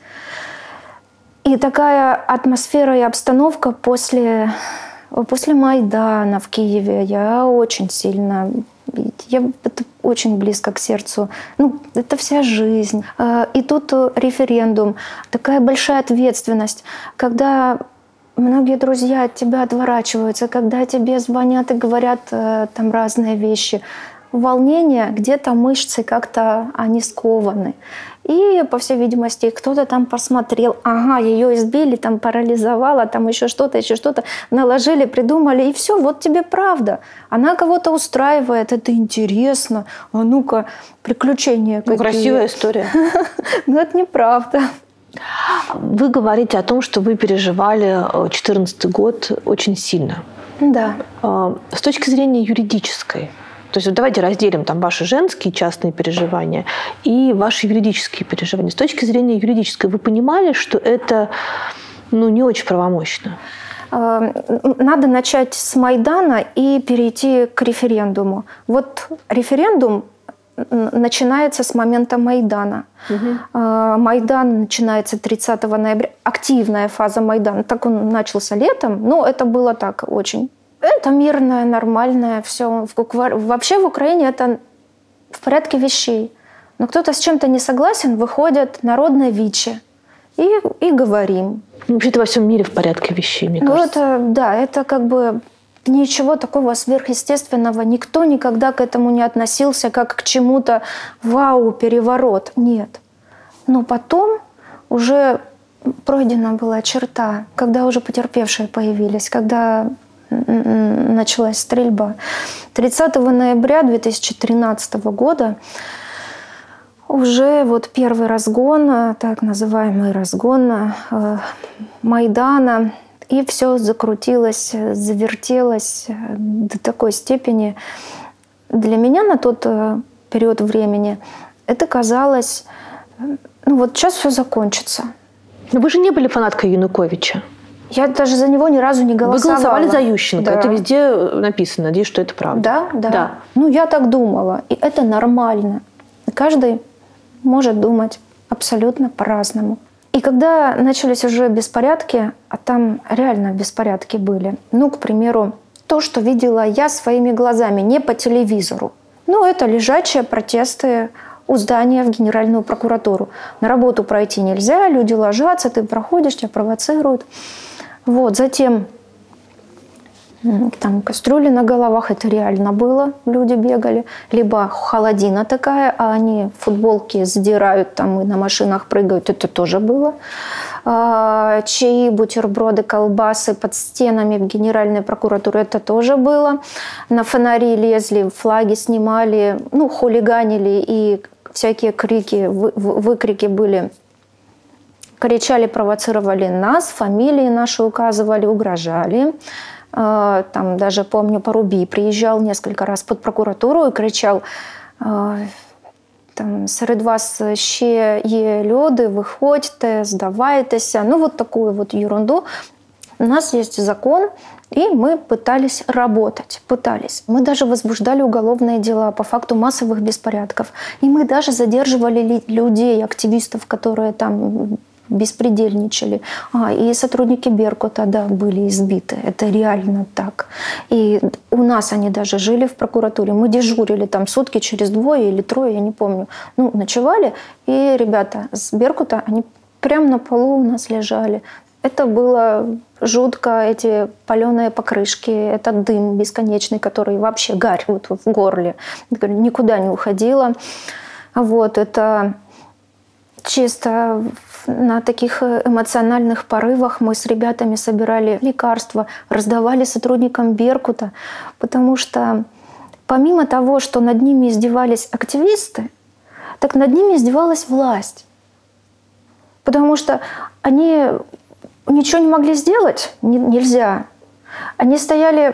И такая атмосфера и обстановка после, после Майдана в Киеве. Я очень сильно... Я, это очень близко к сердцу. Ну, это вся жизнь. И тут референдум. Такая большая ответственность. Когда многие друзья от тебя отворачиваются, когда тебе звонят и говорят там разные вещи. Волнение, где-то мышцы как-то они скованы. И, по всей видимости, кто-то там посмотрел, ага, ее избили, там парализовало, там еще что-то, еще что-то, наложили, придумали, и все, вот тебе правда. Она кого-то устраивает, это интересно, а ну-ка, приключения какие. Ну, красивая история. Но это неправда. Вы говорите о том, что вы переживали четырнадцатый год очень сильно. Да. С точки зрения юридической, то есть вот давайте разделим там ваши женские частные переживания и ваши юридические переживания. С точки зрения юридической, вы понимали, что это ну, не очень правомощно? Надо начать с Майдана и перейти к референдуму. Вот референдум начинается с момента Майдана. Угу. Майдан начинается тридцатого ноября. Активная фаза Майдана. Так он начался летом, но это было так очень... Это мирное, нормальное, все. Вообще в Украине это в порядке вещей. Но кто-то с чем-то не согласен, выходит народное виче. И, и говорим. Ну, вообще-то во всем мире в порядке вещей, мне ну, кажется. Это, да, это как бы ничего такого сверхъестественного. Никто никогда к этому не относился как к чему-то вау, переворот. Нет. Но потом уже пройдена была черта, когда уже потерпевшие появились, когда... началась стрельба. тридцатого ноября две тысячи тринадцатого года уже вот первый разгон, так называемый разгон э, Майдана, и все закрутилось, завертелось до такой степени. Для меня на тот период времени это казалось, ну вот сейчас все закончится. Но вы же не были фанаткой Януковича. Я даже за него ни разу не голосовала. Вы голосовали за Ющенко. Да. Это везде написано. Надеюсь, что это правда. Да, да, да. Ну, я так думала. И это нормально. Каждый может думать абсолютно по-разному. И когда начались уже беспорядки, а там реально беспорядки были. Ну, к примеру, то, что видела я своими глазами, не по телевизору. Ну, это лежачие протесты у здания в Генеральную прокуратуру. На работу пройти нельзя, люди ложатся, ты проходишь, тебя провоцируют. Вот, затем там кастрюли на головах, это реально было, люди бегали. Либо холодина такая, а они футболки сдирают там и на машинах прыгают, это тоже было. А, чаи, бутерброды, колбасы под стенами в Генеральной прокуратуре, это тоже было. На фонари лезли, флаги снимали, ну, хулиганили, и всякие крики, вы, выкрики были. Кричали, провоцировали нас, фамилии наши указывали, угрожали. Там даже, помню, Парубий приезжал несколько раз под прокуратуру и кричал: там, «Серед вас ще є люди, виходьте, здавайтеся». Ну, вот такую вот ерунду. У нас есть закон, и мы пытались работать, пытались. Мы даже возбуждали уголовные дела по факту массовых беспорядков. И мы даже задерживали людей, активистов, которые там беспредельничали. А, и сотрудники Беркута, да, были избиты. Это реально так. И у нас они даже жили в прокуратуре. Мы дежурили там сутки через двое или трое, я не помню. Ну, ночевали, и ребята с Беркута, они прямо на полу у нас лежали. Это было жутко, эти паленые покрышки, этот дым бесконечный, который вообще гарь вот в горле, никуда не уходила. Вот, это чисто на таких эмоциональных порывах мы с ребятами собирали лекарства, раздавали сотрудникам «Беркута», потому что помимо того, что над ними издевались активисты, так над ними издевалась власть. Потому что они ничего не могли сделать, нельзя. Они стояли,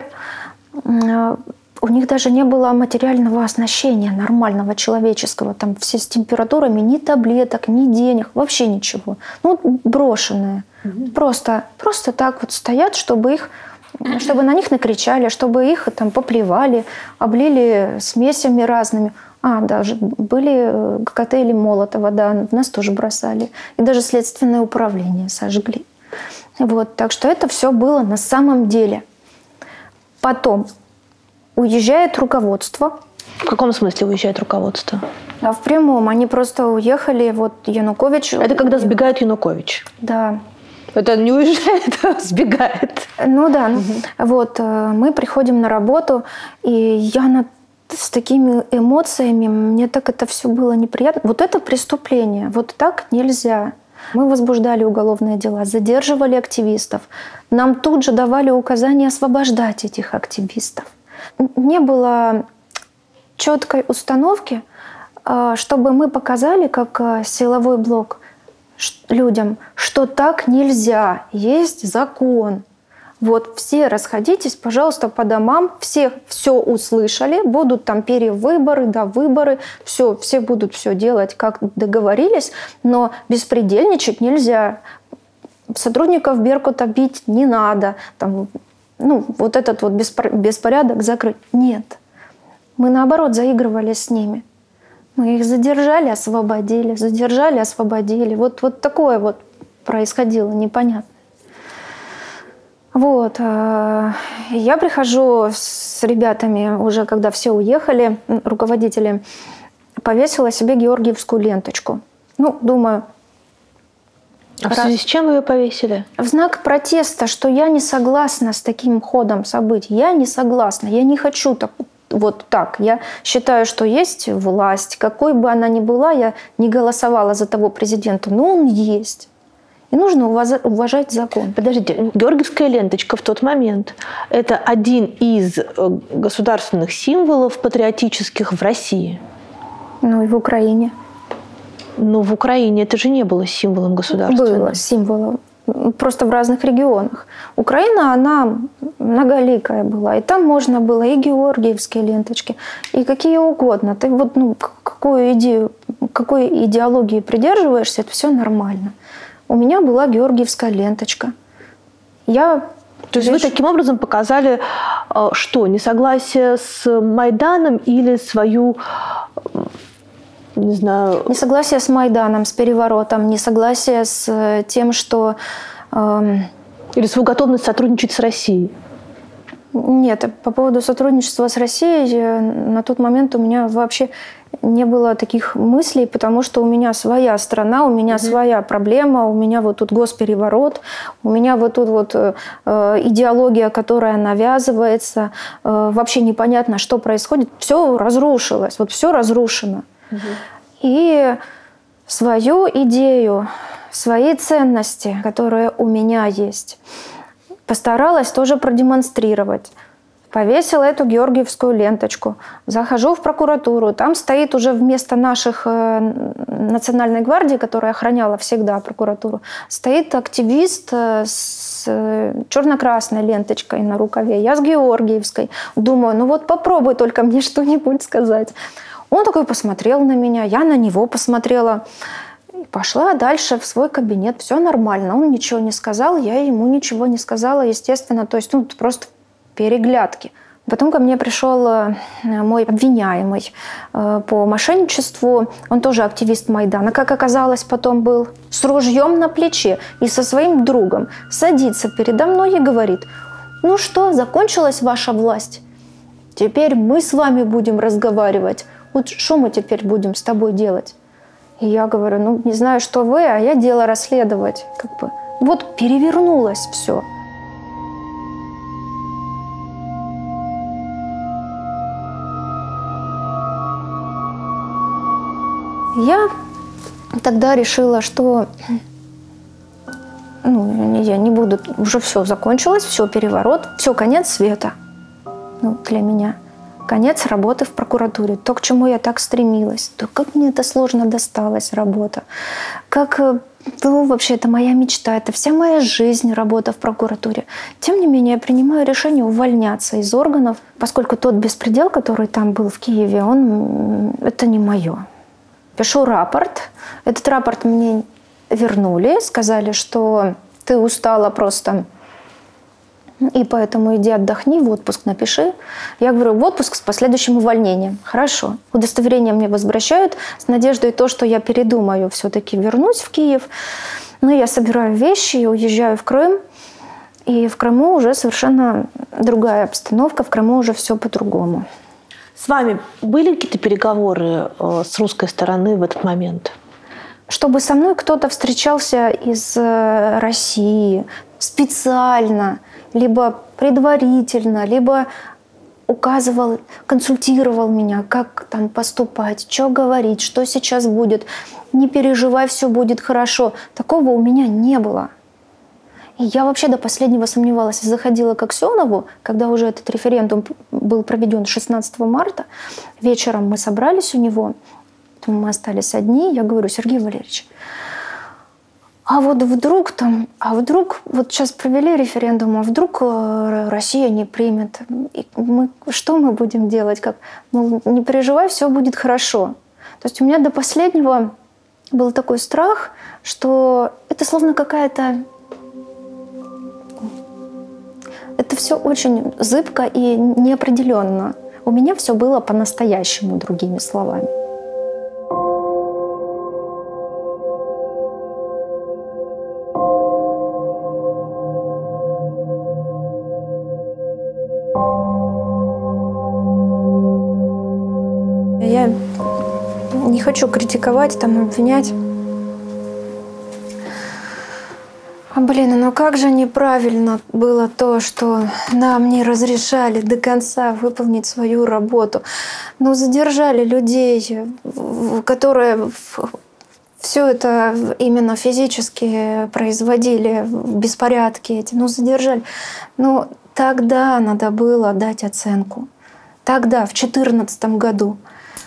у них даже не было материального оснащения нормального, человеческого. Там все с температурами, ни таблеток, ни денег, вообще ничего. Ну, брошенные. Mm-hmm. Просто, просто так вот стоят, чтобы их, чтобы на них накричали, чтобы их там поплевали, облили смесями разными. А, даже были коктейли Молотова, да, нас тоже бросали. И даже следственное управление сожгли. Вот, так что это все было на самом деле. Потом уезжает руководство. В каком смысле уезжает руководство? А в прямом. Они просто уехали, вот Янукович... Это когда сбегает Янукович? Да. Это не уезжает, а сбегает. Ну да. Угу. Вот, мы приходим на работу, и я на... с такими эмоциями, мне так это все было неприятно. Вот это преступление, вот так нельзя. Мы возбуждали уголовные дела, задерживали активистов. Нам тут же давали указания освобождать этих активистов. Не было четкой установки, чтобы мы показали, как силовой блок, людям, что так нельзя, есть закон. Вот все расходитесь, пожалуйста, по домам, все все услышали, будут там перевыборы, да, выборы, все, все будут все делать, как договорились, но беспредельничать нельзя. Сотрудников Беркута бить не надо, там, ну, вот этот вот беспорядок закрыть. Нет. Мы, наоборот, заигрывали с ними. Мы их задержали, освободили, задержали, освободили. Вот, вот такое вот происходило, непонятно. Вот. Я прихожу с ребятами, уже когда все уехали, руководители, повесила себе георгиевскую ленточку. Ну, думаю... А в связи с чем вы ее повесили? В знак протеста, что я не согласна с таким ходом событий. Я не согласна, я не хочу так, вот так. Я считаю, что есть власть, какой бы она ни была, я не голосовала за того президента, но он есть. И нужно уважать закон. Подождите, георгиевская ленточка в тот момент – это один из государственных символов патриотических в России. Ну и в Украине. Но в Украине это же не было символом государственным. Было символом. Просто в разных регионах. Украина, она многоликая была. И там можно было и георгиевские ленточки, и какие угодно. Ты вот, ну, какую идею, какой идеологии придерживаешься, это все нормально. У меня была георгиевская ленточка. Я... То есть вы таким образом показали, что, несогласие с Майданом или свою... Не знаю... Несогласие с Майданом, с переворотом, несогласие с тем, что... Э... Или свою готовность сотрудничать с Россией? Нет, по поводу сотрудничества с Россией на тот момент у меня вообще не было таких мыслей, потому что у меня своя страна, у меня mm-hmm. своя проблема, у меня вот тут госпереворот, у меня вот тут вот э, идеология, которая навязывается, э, вообще непонятно, что происходит. Все разрушилось, вот все разрушено. Угу. И свою идею, свои ценности, которые у меня есть, постаралась тоже продемонстрировать. Повесила эту георгиевскую ленточку. Захожу в прокуратуру. Там стоит уже вместо наших э, Национальной гвардии, которая охраняла всегда прокуратуру, стоит активист э, с э, черно-красной ленточкой на рукаве. Я с георгиевской. Думаю, ну вот попробуй только мне что-нибудь сказать. Он такой посмотрел на меня, я на него посмотрела. Пошла дальше в свой кабинет. Все нормально. Он ничего не сказал, я ему ничего не сказала, естественно. То есть, ну, просто переглядки. Потом ко мне пришел мой обвиняемый по мошенничеству. Он тоже активист Майдана, как оказалось, потом был. С ружьем на плече и со своим другом садится передо мной и говорит: ну что, закончилась ваша власть? Теперь мы с вами будем разговаривать. Вот что мы теперь будем с тобой делать? И я говорю, ну, не знаю, что вы, а я дело расследовать. Как бы. Вот перевернулось все. Я тогда решила, что ну, я не буду, уже все закончилось, все, переворот, все, конец света. Ну, для меня. Конец работы в прокуратуре. То, к чему я так стремилась. То, как мне это сложно досталась, работа. Как, ну, вообще, это моя мечта, это вся моя жизнь, работа в прокуратуре. Тем не менее, я принимаю решение увольняться из органов, поскольку тот беспредел, который там был в Киеве, он, это не мое. Пишу рапорт. Этот рапорт мне вернули, сказали, что ты устала просто, и поэтому иди отдохни, в отпуск напиши. Я говорю, в отпуск с последующим увольнением. Хорошо. Удостоверение мне возвращают с надеждой то, что я передумаю, все-таки вернусь в Киев. Но я собираю вещи и уезжаю в Крым. И в Крыму уже совершенно другая обстановка, в Крыму уже все по-другому. С вами были какие-то переговоры с русской стороны в этот момент? Чтобы со мной кто-то встречался из России специально, либо предварительно, либо указывал, консультировал меня, как там поступать, что говорить, что сейчас будет. Не переживай, все будет хорошо. Такого у меня не было. И я вообще до последнего сомневалась. Я заходила к Аксенову, когда уже этот референдум был проведен шестнадцатого марта. Вечером мы собрались у него, мы остались одни. Я говорю, Сергей Валерьевич, а вот вдруг там, а вдруг вот сейчас провели референдум, а вдруг Россия не примет, и мы, что мы будем делать? Как? Ну, не переживай, все будет хорошо. То есть у меня до последнего был такой страх, что это словно какая-то... Это все очень зыбко и неопределенно. У меня все было по-настоящему, другими словами. Я не хочу критиковать, там, обвинять. А, блин, ну как же неправильно было то, что нам не разрешали до конца выполнить свою работу. Ну, задержали людей, которые все это именно физически производили, беспорядки эти, ну, задержали. Ну, тогда надо было дать оценку. Тогда, в две тысячи четырнадцатом году.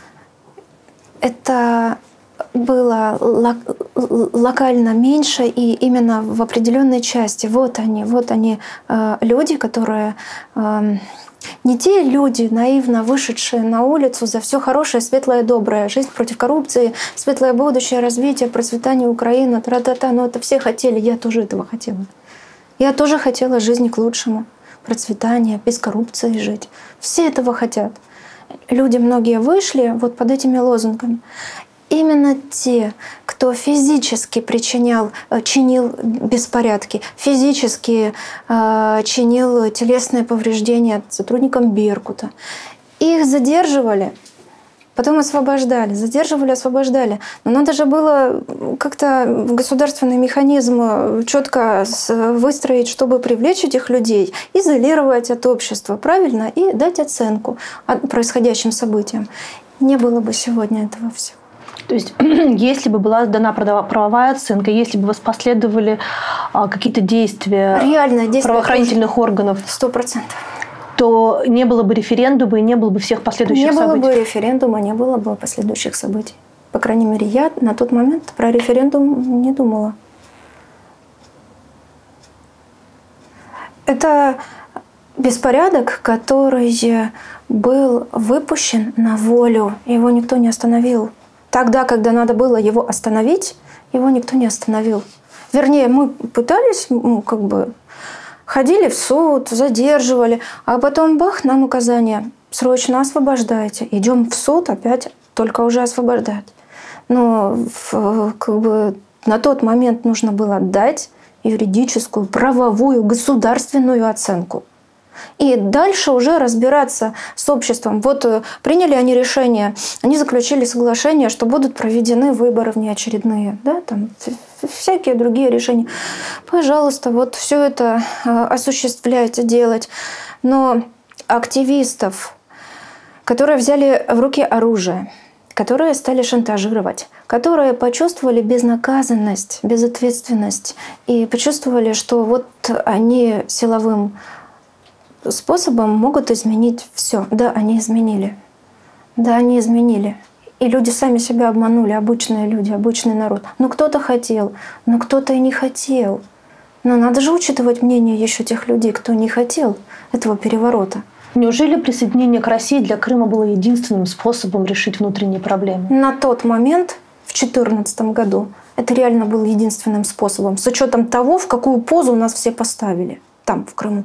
Это было локально меньше и именно в определенной части. Вот они, вот они, люди, которые... Не те люди, наивно вышедшие на улицу за все хорошее, светлое, доброе. Жизнь против коррупции, светлое будущее, развитие, процветание Украины, тра-та-та. Но это все хотели, я тоже этого хотела. Я тоже хотела жизни к лучшему. Процветание, без коррупции жить. Все этого хотят. Люди многие вышли вот под этими лозунгами. Именно те, кто физически причинял, чинил беспорядки, физически э, чинил телесные повреждения сотрудникам Беркута, их задерживали, потом освобождали, задерживали, освобождали. Но надо же было как-то государственный механизм четко выстроить, чтобы привлечь этих людей, изолировать от общества, правильно, и дать оценку происходящим событиям. Не было бы сегодня этого всего. То есть, если бы была дана правовая оценка, если бы воспоследовали какие-то действия правоохранительных органов, сто процентов, то не было бы референдума и не было бы всех последующих не событий. Не было бы референдума, не было бы последующих событий. По крайней мере, я на тот момент про референдум не думала. Это беспорядок, который был выпущен на волю. Его никто не остановил. Тогда, когда надо было его остановить, его никто не остановил. Вернее, мы пытались, ну, как бы, ходили в суд, задерживали, а потом бах, нам указание: срочно освобождайте. Идем в суд, опять только уже освобождать. Но как бы на тот момент нужно было дать юридическую, правовую, государственную оценку. И дальше уже разбираться с обществом. Вот приняли они решение, они заключили соглашение, что будут проведены выборы внеочередные, да, там, всякие другие решения. Пожалуйста, вот все это осуществляйте, делать. Но активистов, которые взяли в руки оружие, которые стали шантажировать, которые почувствовали безнаказанность, безответственность и почувствовали, что вот они силовым способом могут изменить все. Да, они изменили. Да, они изменили. И люди сами себя обманули, обычные люди, обычный народ. Но кто-то хотел, но кто-то и не хотел. Но надо же учитывать мнение еще тех людей, кто не хотел этого переворота. Неужели присоединение к России для Крыма было единственным способом решить внутренние проблемы? На тот момент, в две тысячи четырнадцатом году, это реально было единственным способом, с учетом того, в какую позу нас все поставили там, в Крыму,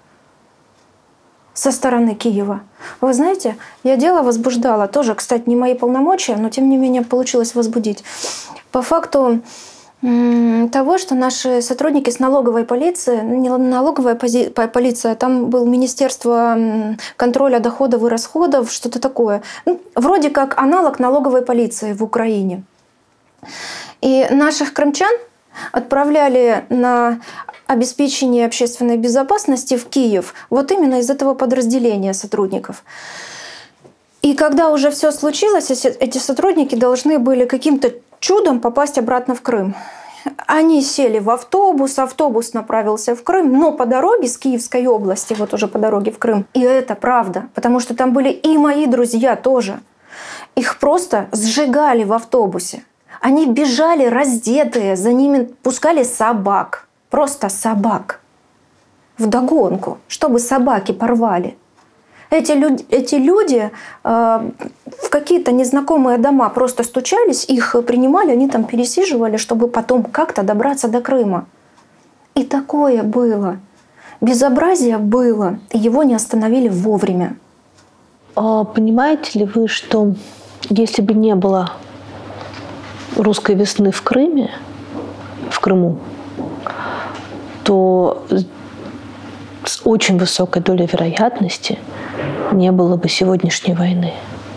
со стороны Киева. Вы знаете, я дело возбуждала, тоже, кстати, не мои полномочия, но тем не менее получилось возбудить. По факту того, что наши сотрудники с налоговой полиции, не налоговая полиция, там было Министерство контроля доходов и расходов, что-то такое. Ну, вроде как аналог налоговой полиции в Украине. И наших крымчан отправляли на обеспечение общественной безопасности в Киев вот именно из этого подразделения сотрудников. И когда уже все случилось, эти сотрудники должны были каким-то чудом попасть обратно в Крым. Они сели в автобус, автобус направился в Крым, но по дороге с Киевской области, вот уже по дороге в Крым. И это правда, потому что там были и мои друзья тоже. Их просто сжигали в автобусе. Они бежали раздетые, за ними пускали собак, просто собак, вдогонку, чтобы собаки порвали. Эти люди, эти люди э, в какие-то незнакомые дома просто стучались, их принимали, они там пересиживали, чтобы потом как-то добраться до Крыма. И такое было. Безобразие было, и его не остановили вовремя. А понимаете ли вы, что если бы не было русской весны в Крыме, в Крыму, то с очень высокой долей вероятности не было бы сегодняшней войны?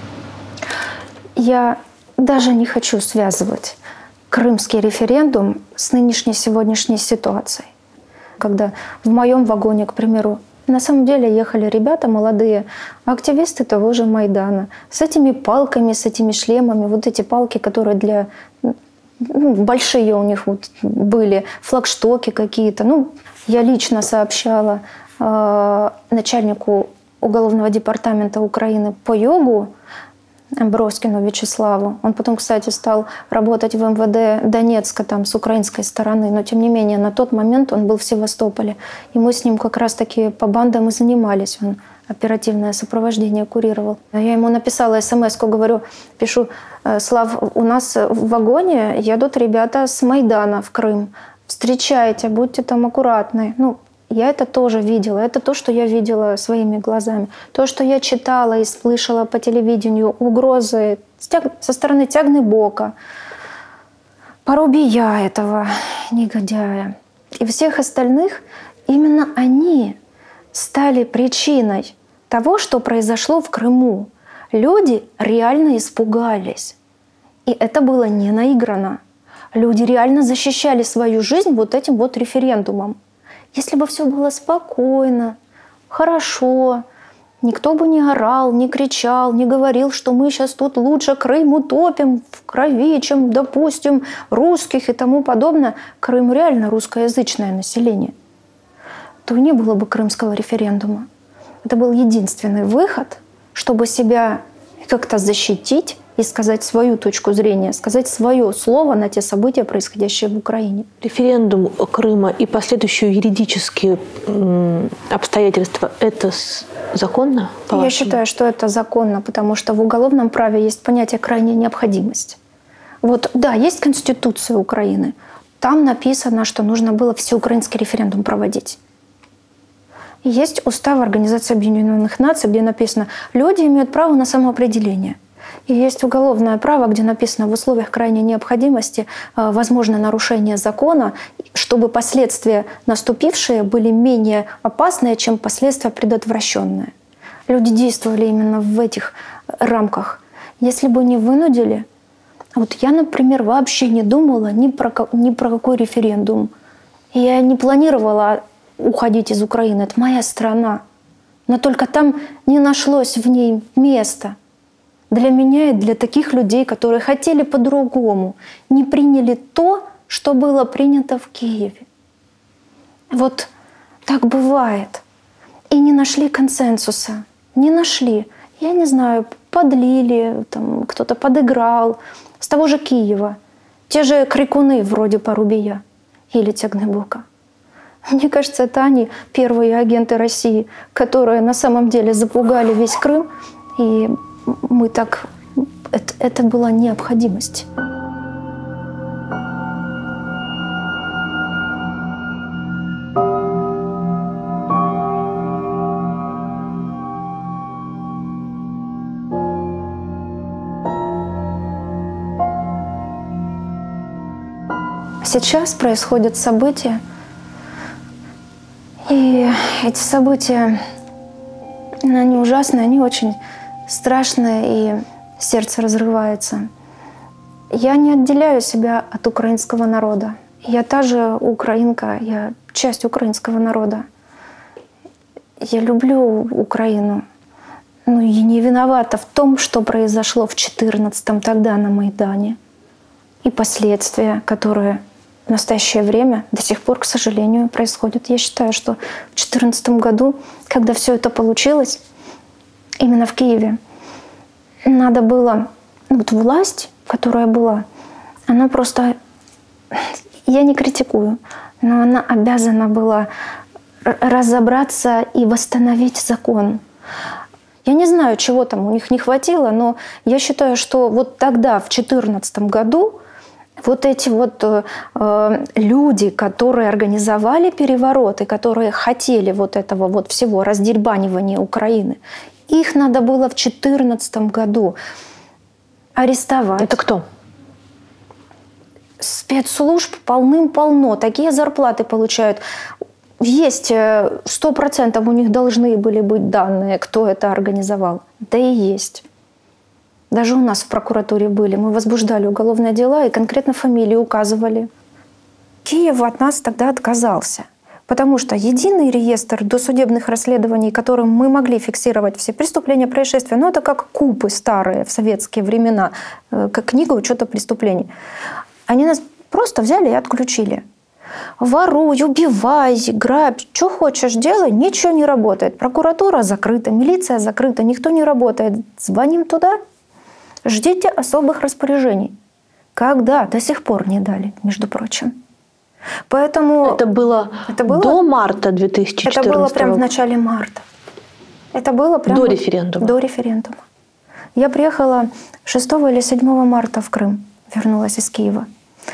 Я даже не хочу связывать крымский референдум с нынешней сегодняшней ситуацией. Когда в моем вагоне, к примеру, на самом деле ехали ребята молодые, активисты того же Майдана, с этими палками, с этими шлемами, вот эти палки, которые для... Ну, большие у них вот были, флагштоки какие-то. Ну, я лично сообщала э, начальнику Уголовного департамента Украины по йогу Броскину Вячеславу. Он потом, кстати, стал работать в эм вэ дэ Донецка, там, с украинской стороны. Но, тем не менее, на тот момент он был в Севастополе. И мы с ним как раз-таки по бандам и занимались. Он оперативное сопровождение курировал. Я ему написала смс-ку, говорю, пишу: «Слав, у нас в вагоне едут ребята с Майдана в Крым. Встречайте, будьте там аккуратны». Ну, я это тоже видела. Это то, что я видела своими глазами. То, что я читала и слышала по телевидению, угрозы со стороны Тягнебока, Парубия, этого негодяя, и всех остальных, именно они стали причиной того, что произошло в Крыму. Люди реально испугались. И это было не наиграно. Люди реально защищали свою жизнь вот этим вот референдумом. Если бы все было спокойно, хорошо, никто бы не орал, не кричал, не говорил, что мы сейчас тут лучше Крым утопим в крови, чем, допустим, русских и тому подобное. Крым реально русскоязычное население. То не было бы крымского референдума. Это был единственный выход, чтобы себя как-то защитить и сказать свою точку зрения, сказать свое слово на те события, происходящие в Украине. Референдум Крыма и последующие юридические обстоятельства – это законно? Я считаю, что это законно, потому что в уголовном праве есть понятие «крайняя необходимость». Вот, да, есть Конституция Украины. Там написано, что нужно было всеукраинский референдум проводить. Есть устав Организации Объединенных Наций, где написано, люди имеют право на самоопределение. И есть уголовное право, где написано, в условиях крайней необходимости возможно нарушение закона, чтобы последствия наступившие были менее опасные, чем последствия предотвращенные. Люди действовали именно в этих рамках. Если бы не вынудили, Вот я, например, вообще не думала ни про, ни про какой референдум. Я не планировала уходить из Украины. Это моя страна. Но только там не нашлось в ней места для меня и для таких людей, которые хотели по-другому, не приняли то, что было принято в Киеве. Вот так бывает. И не нашли консенсуса. Не нашли. Я не знаю, подлили, там, кто-то подыграл. С того же Киева. Те же крикуны вроде Порубия или Тягнебока. Мне кажется, это они первые агенты России, которые на самом деле запугали весь Крым. И мы так... Это, это была необходимость. Сейчас происходят события, и эти события, они ужасные, они очень страшные, и сердце разрывается. Я не отделяю себя от украинского народа. Я та же украинка, я часть украинского народа. Я люблю Украину, но и не виновата в том, что произошло в четырнадцатом тогда на Майдане. И последствия, которые в настоящее время до сих пор, к сожалению, происходят. Я считаю, что в две тысячи четырнадцатом году, когда все это получилось, именно в Киеве, надо было... Вот власть, которая была, она просто... Я не критикую, но она обязана была разобраться и восстановить закон. Я не знаю, чего там у них не хватило, но я считаю, что вот тогда, в две тысячи четырнадцатом году, вот эти вот э, люди, которые организовали переворот и которые хотели вот этого вот всего раздербанивания Украины, их надо было в две тысячи четырнадцатом году арестовать. Это кто? Спецслужб полным-полно. Такие зарплаты получают. Есть сто процентов у них должны были быть данные, кто это организовал. Да и есть. Даже у нас в прокуратуре были. Мы возбуждали уголовные дела и конкретно фамилии указывали. Киев от нас тогда отказался. Потому что единый реестр досудебных расследований, которым мы могли фиксировать все преступления, происшествия, ну это как купы старые в советские времена, как книга учета преступлений. Они нас просто взяли и отключили. Воруй, убивай, грабь, что хочешь делай, ничего не работает. Прокуратура закрыта, милиция закрыта, никто не работает. Звоним туда, ждите особых распоряжений. Когда? До сих пор не дали, между прочим. Поэтому это было, это было до марта две тысячи четырнадцатого. Это было прямо в начале марта. Это было прямо до референдума. До референдума. Я приехала шестого или седьмого марта в Крым, вернулась из Киева.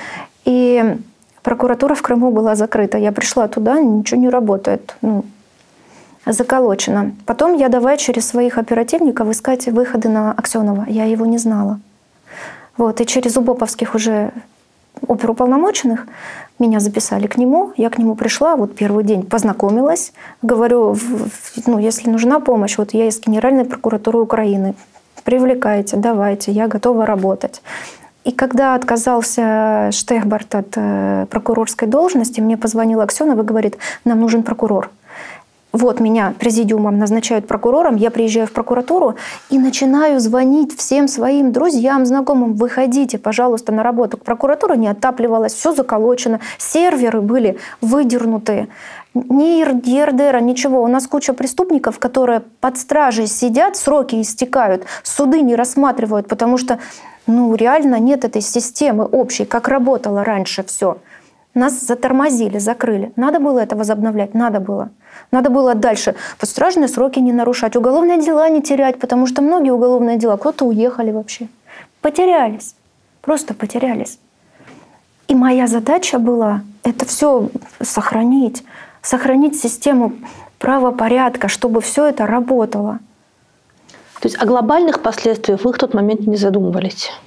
И прокуратура в Крыму была закрыта. Я пришла туда, ничего не работает. Ну, заколочено. Потом я давай через своих оперативников искать выходы на Аксенова. Я его не знала. Вот. И через убоповских уже оперуполномоченных меня записали к нему. Я к нему пришла, вот первый день познакомилась. Говорю, ну, если нужна помощь, вот я из Генеральной прокуратуры Украины. Привлекайте, давайте, я готова работать. И когда отказался Штехбарт от э, прокурорской должности, мне позвонил Аксенов и говорит, нам нужен прокурор. Вот меня президиумом назначают прокурором, я приезжаю в прокуратуру и начинаю звонить всем своим друзьям, знакомым, выходите, пожалуйста, на работу. Прокуратура не отапливалась, все заколочено, серверы были выдернуты. Ни ЕРДРа, ничего. У нас куча преступников, которые под стражей сидят, сроки истекают, суды не рассматривают, потому что ну, реально нет этой системы общей, как работало раньше все. Нас затормозили, закрыли. Надо было это возобновлять? Надо было. Надо было дальше подстражные сроки не нарушать, уголовные дела не терять, потому что многие уголовные дела, кто-то уехали вообще. Потерялись. Просто потерялись. И моя задача была это все сохранить. Сохранить систему правопорядка, чтобы все это работало. То есть о глобальных последствиях вы в тот момент не задумывались?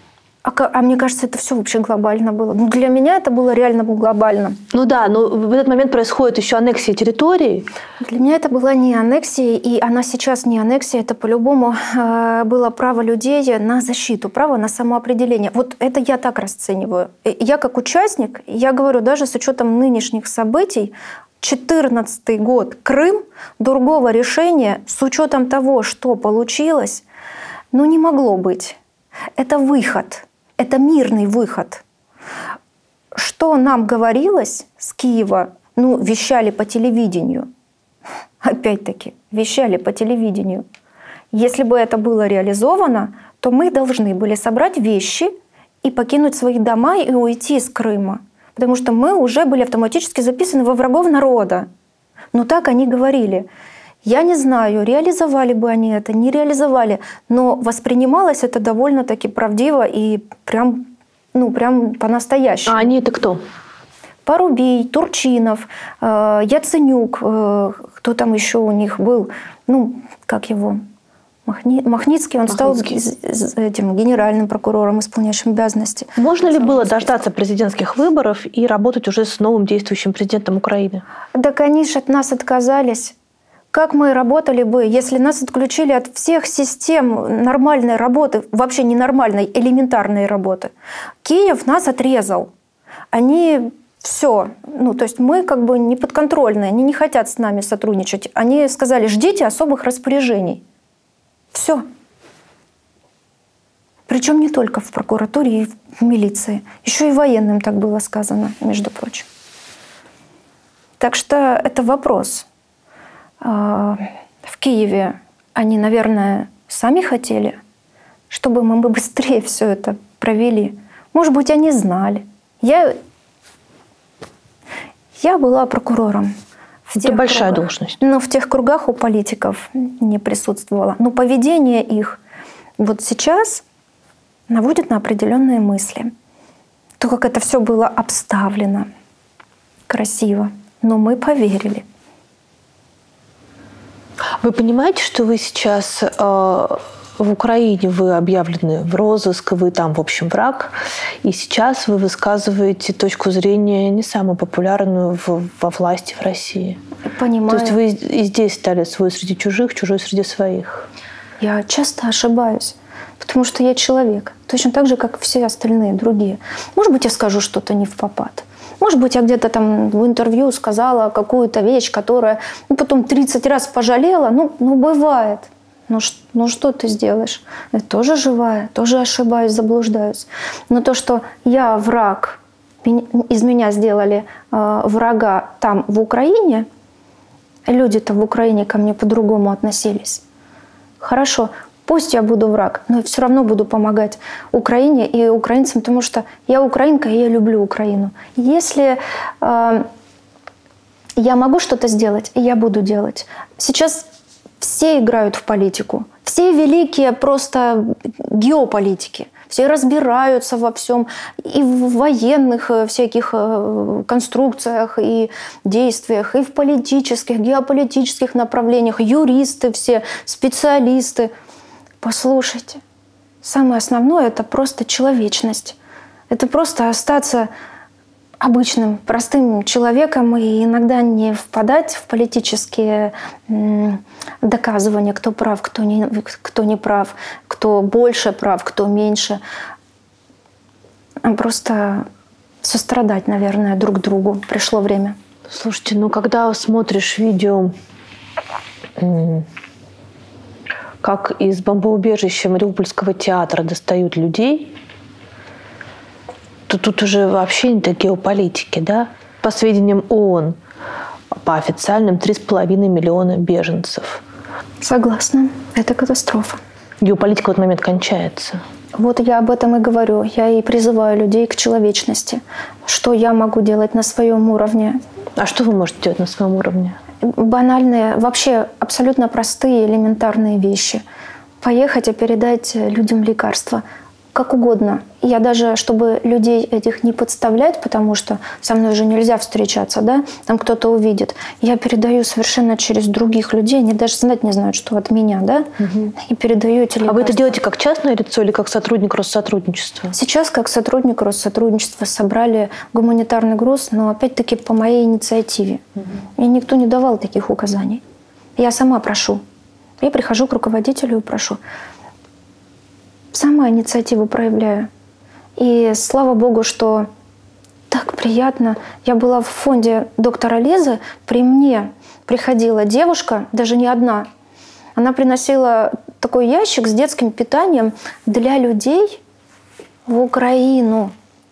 А, а мне кажется, это все вообще глобально было. Ну, для меня это было реально глобально. Ну да, но в этот момент происходит еще аннексия территории. Для меня это была не аннексия, и она сейчас не аннексия. Это по-любому э, было право людей на защиту, право на самоопределение. Вот это я так расцениваю. Я как участник, я говорю, даже с учетом нынешних событий, четырнадцатый год, Крым, другого решения, с учетом того, что получилось, ну не могло быть. Это выход. Это мирный выход. Что нам говорилось с Киева? Ну, вещали по телевидению. Опять-таки, вещали по телевидению. Если бы это было реализовано, то мы должны были собрать вещи и покинуть свои дома и уйти из Крыма. Потому что мы уже были автоматически записаны во врагов народа. Но так они говорили. Я не знаю, реализовали бы они это, не реализовали, но воспринималось это довольно-таки правдиво и прям, ну, прям по-настоящему. А они это кто? Порубий, Турчинов, э, Яценюк, э, кто там еще у них был, ну, как его, Махни, Махницкий, он Махницкий. стал этим генеральным прокурором, исполняющим обязанности. Можно ли было дождаться президентских выборов и работать уже с новым действующим президентом Украины? Да, конечно, от нас отказались. Как мы работали бы, если нас отключили от всех систем нормальной работы, вообще ненормальной, элементарной работы? Киев нас отрезал. Они все, ну то есть мы как бы не подконтрольные, они не хотят с нами сотрудничать. Они сказали, ждите особых распоряжений. Все. Причем не только в прокуратуре и в милиции. Еще и военным так было сказано, между прочим. Так что это вопрос. В Киеве они, наверное, сами хотели, чтобы мы быстрее все это провели. Может быть, они знали. Я, я была прокурором. Это большая кругах, должность. Но в тех кругах у политиков не присутствовала. Но поведение их вот сейчас наводит на определенные мысли. То, как это все было обставлено красиво. Но мы поверили. Вы понимаете, что вы сейчас э, в Украине, вы объявлены в розыск, вы там, в общем, враг, и сейчас вы высказываете точку зрения не самую популярную в, во власти в России. Понимаю. То есть вы и здесь стали свой среди чужих, чужой среди своих. Я часто ошибаюсь, потому что я человек, точно так же, как все остальные другие. Может быть, я скажу что-то не впопад. Может быть, я где-то там в интервью сказала какую-то вещь, которая ну, потом тридцать раз пожалела. Ну, ну бывает. Ну, ну что ты сделаешь? Я тоже живая, тоже ошибаюсь, заблуждаюсь. Но то, что я враг, из меня сделали э, врага там, в Украине, люди-то в Украине ко мне по-другому относились. Хорошо. Пусть я буду враг, но я все равно буду помогать Украине и украинцам, потому что я украинка, и я люблю Украину. Если э, я могу что-то сделать, я буду делать. Сейчас все играют в политику. Все великие просто геополитики. Все разбираются во всем. И в военных всяких конструкциях, и действиях, и в политических, геополитических направлениях. Юристы все, специалисты. Послушайте, самое основное – это просто человечность. Это просто остаться обычным, простым человеком и иногда не впадать в политические доказывания, кто прав, кто не, кто не прав, кто больше прав, кто меньше. А просто сострадать, наверное, друг другу пришло время. Слушайте, ну когда смотришь видео, как из бомбоубежища Мариупольского театра достают людей, то тут уже вообще не до геополитики, да? По сведениям ООН, по официальным, три с половиной миллиона беженцев. Согласна. Это катастрофа. Геополитика в этот момент кончается. Вот я об этом и говорю. Я и призываю людей к человечности. Что я могу делать на своем уровне? А что вы можете делать на своем уровне? Банальные, вообще абсолютно простые, элементарные вещи. Поехать и передать людям лекарства. как угодно. Я даже, чтобы людей этих не подставлять, потому что со мной же нельзя встречаться, да, там кто-то увидит, я передаю совершенно через других людей, они даже знать не знают, что от меня, да, угу. и передаю эти лекарства. А вы это делаете как частное лицо или как сотрудник Россотрудничества? Сейчас как сотрудник Россотрудничества собрали гуманитарный груз, но опять-таки по моей инициативе. Угу. Мне никто не давал таких указаний. Я сама прошу. Я прихожу к руководителю и прошу. Сама инициативу проявляю. И слава Богу, что так приятно. Я была в фонде доктора Лизы. При мне приходила девушка, даже не одна. Она приносила такой ящик с детским питанием для людей в Украину.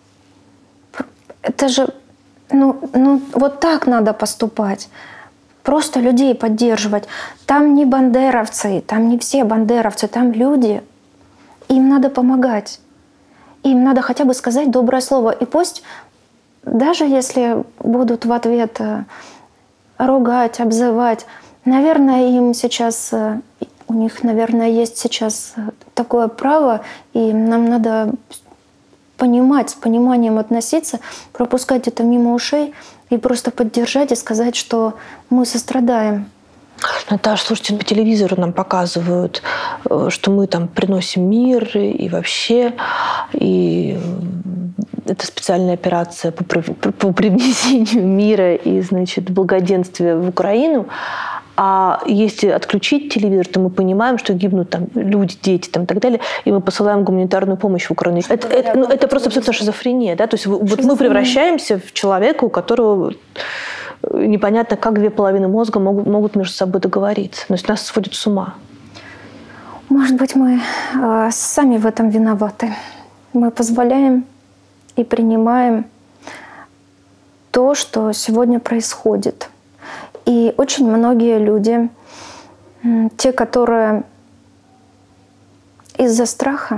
Это же, ну, ну вот так надо поступать. Просто людей поддерживать. Там не бандеровцы, там не все бандеровцы, там люди. Им надо помогать. Им надо хотя бы сказать доброе слово. И пусть, даже если будут в ответ ругать, обзывать, наверное, им сейчас, у них, наверное, есть сейчас такое право, и нам надо понимать, с пониманием относиться, пропускать это мимо ушей и просто поддержать и сказать, что мы сострадаем. Наташа, слушайте, по телевизору нам показывают, что мы там приносим мир и вообще, и это специальная операция по, по привнесению мира и, значит, благоденствия в Украину. А если отключить телевизор, то мы понимаем, что гибнут там люди, дети там, и так далее, и мы посылаем гуманитарную помощь в Украину. Это, это, ну, это просто абсолютно шизофрения. Да? То есть вот мы превращаемся в человека, у которого непонятно, как две половины мозга могут, могут между собой договориться. То есть нас сводит с ума. Может быть, мы э, сами в этом виноваты. Мы позволяем и принимаем то, что сегодня происходит. И очень многие люди, те, которые из-за страха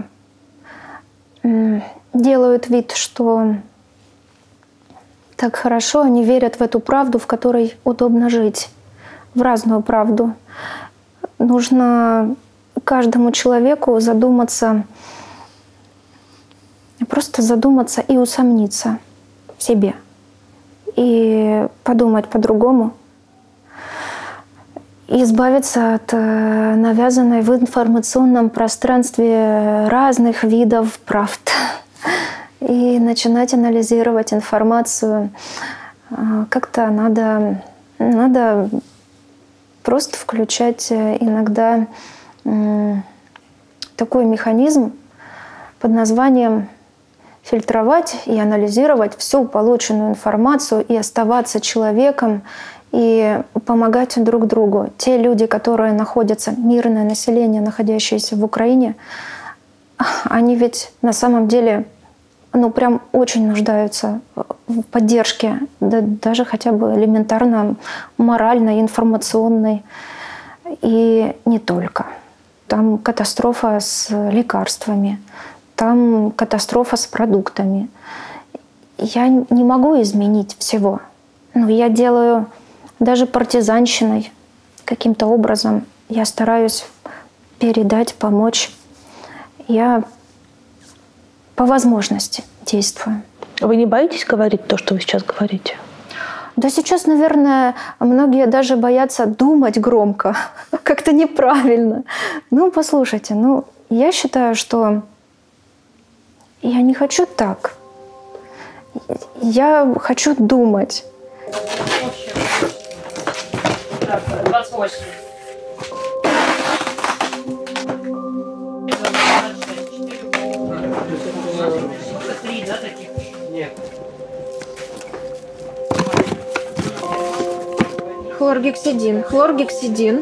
делают вид, что так хорошо, они верят в эту правду, в которой удобно жить, в разную правду. Нужно каждому человеку задуматься, просто задуматься и усомниться в себе. И подумать по-другому. И избавиться от навязанной в информационном пространстве разных видов правд. И начинать анализировать информацию. Как-то надо, надо просто включать иногда такой механизм под названием фильтровать и анализировать всю полученную информацию и оставаться человеком и помогать друг другу. Те люди, которые находятся, мирное население, находящееся в Украине, они ведь на самом деле ну, прям очень нуждаются в поддержке, да, даже хотя бы элементарно моральной, информационной. И не только. Там катастрофа с лекарствами, там катастрофа с продуктами. Я не могу изменить всего. Но я делаю даже партизанщиной каким-то образом. Я стараюсь передать, помочь. Я по возможности действую. Вы не боитесь говорить то, что вы сейчас говорите? Да сейчас, наверное, многие даже боятся думать громко. Как-то неправильно. Ну, послушайте, ну, я считаю, что я не хочу так. Я хочу думать. двадцать восемь. Три, да, таких? Нет. Хлоргексидин. Хлоргексидин.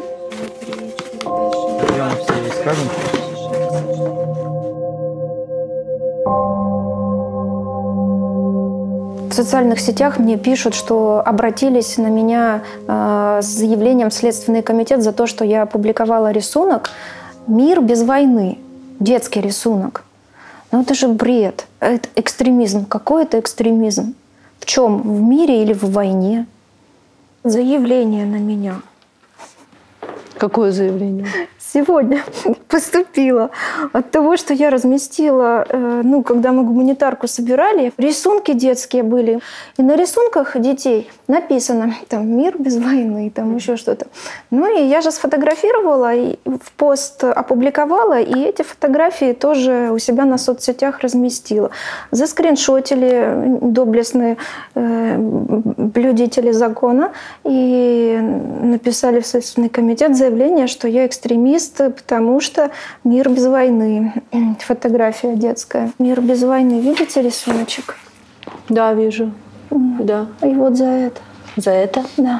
Скажем. В социальных сетях мне пишут, что обратились на меня э, с заявлением в Следственный комитет за то, что я опубликовала рисунок «Мир без войны». Детский рисунок. Ну это же бред. Это экстремизм. Какой это экстремизм? В чем? В мире или в войне? Заявление на меня. Какое заявление? Сегодня поступила от того, что я разместила, ну, когда мы гуманитарку собирали, рисунки детские были. И на рисунках детей написано там «Мир без войны», там еще что-то. Ну, и я же сфотографировала, и в пост опубликовала, и эти фотографии тоже у себя на соцсетях разместила. Заскриншотили доблестные э, блюдители закона и написали в Следственный комитет заявление, что я экстремист, потому что мир без войны. Фотография детская. Мир без войны. Видите рисуночек? Да, вижу. Mm. Да. И вот за это. За это? Да.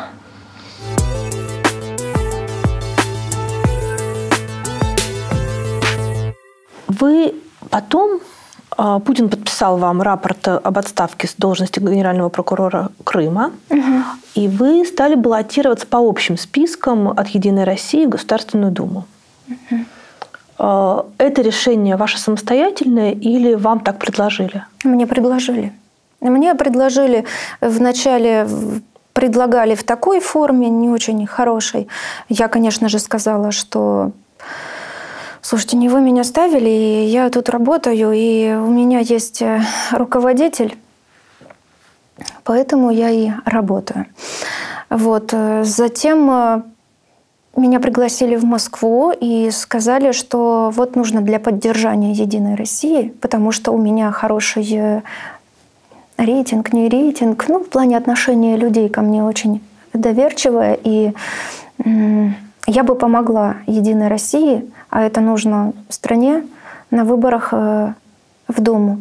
Вы потом, Путин подписал вам рапорт об отставке с должности генерального прокурора Крыма, угу. и вы стали баллотироваться по общим спискам от «Единой России» в Государственную Думу. Угу. Это решение ваше самостоятельное или вам так предложили? Мне предложили. Мне предложили вначале... Предлагали в такой форме, не очень хорошей. Я, конечно же, сказала, что... Слушайте, не вы меня ставили, и я тут работаю, и у меня есть руководитель, поэтому я и работаю. Вот. Затем меня пригласили в Москву и сказали, что вот нужно для поддержания «Единой России», потому что у меня хороший рейтинг, не рейтинг, ну, в плане отношения людей ко мне очень доверчивая, и я бы помогла «Единой России», а это нужно стране, на выборах в Думу.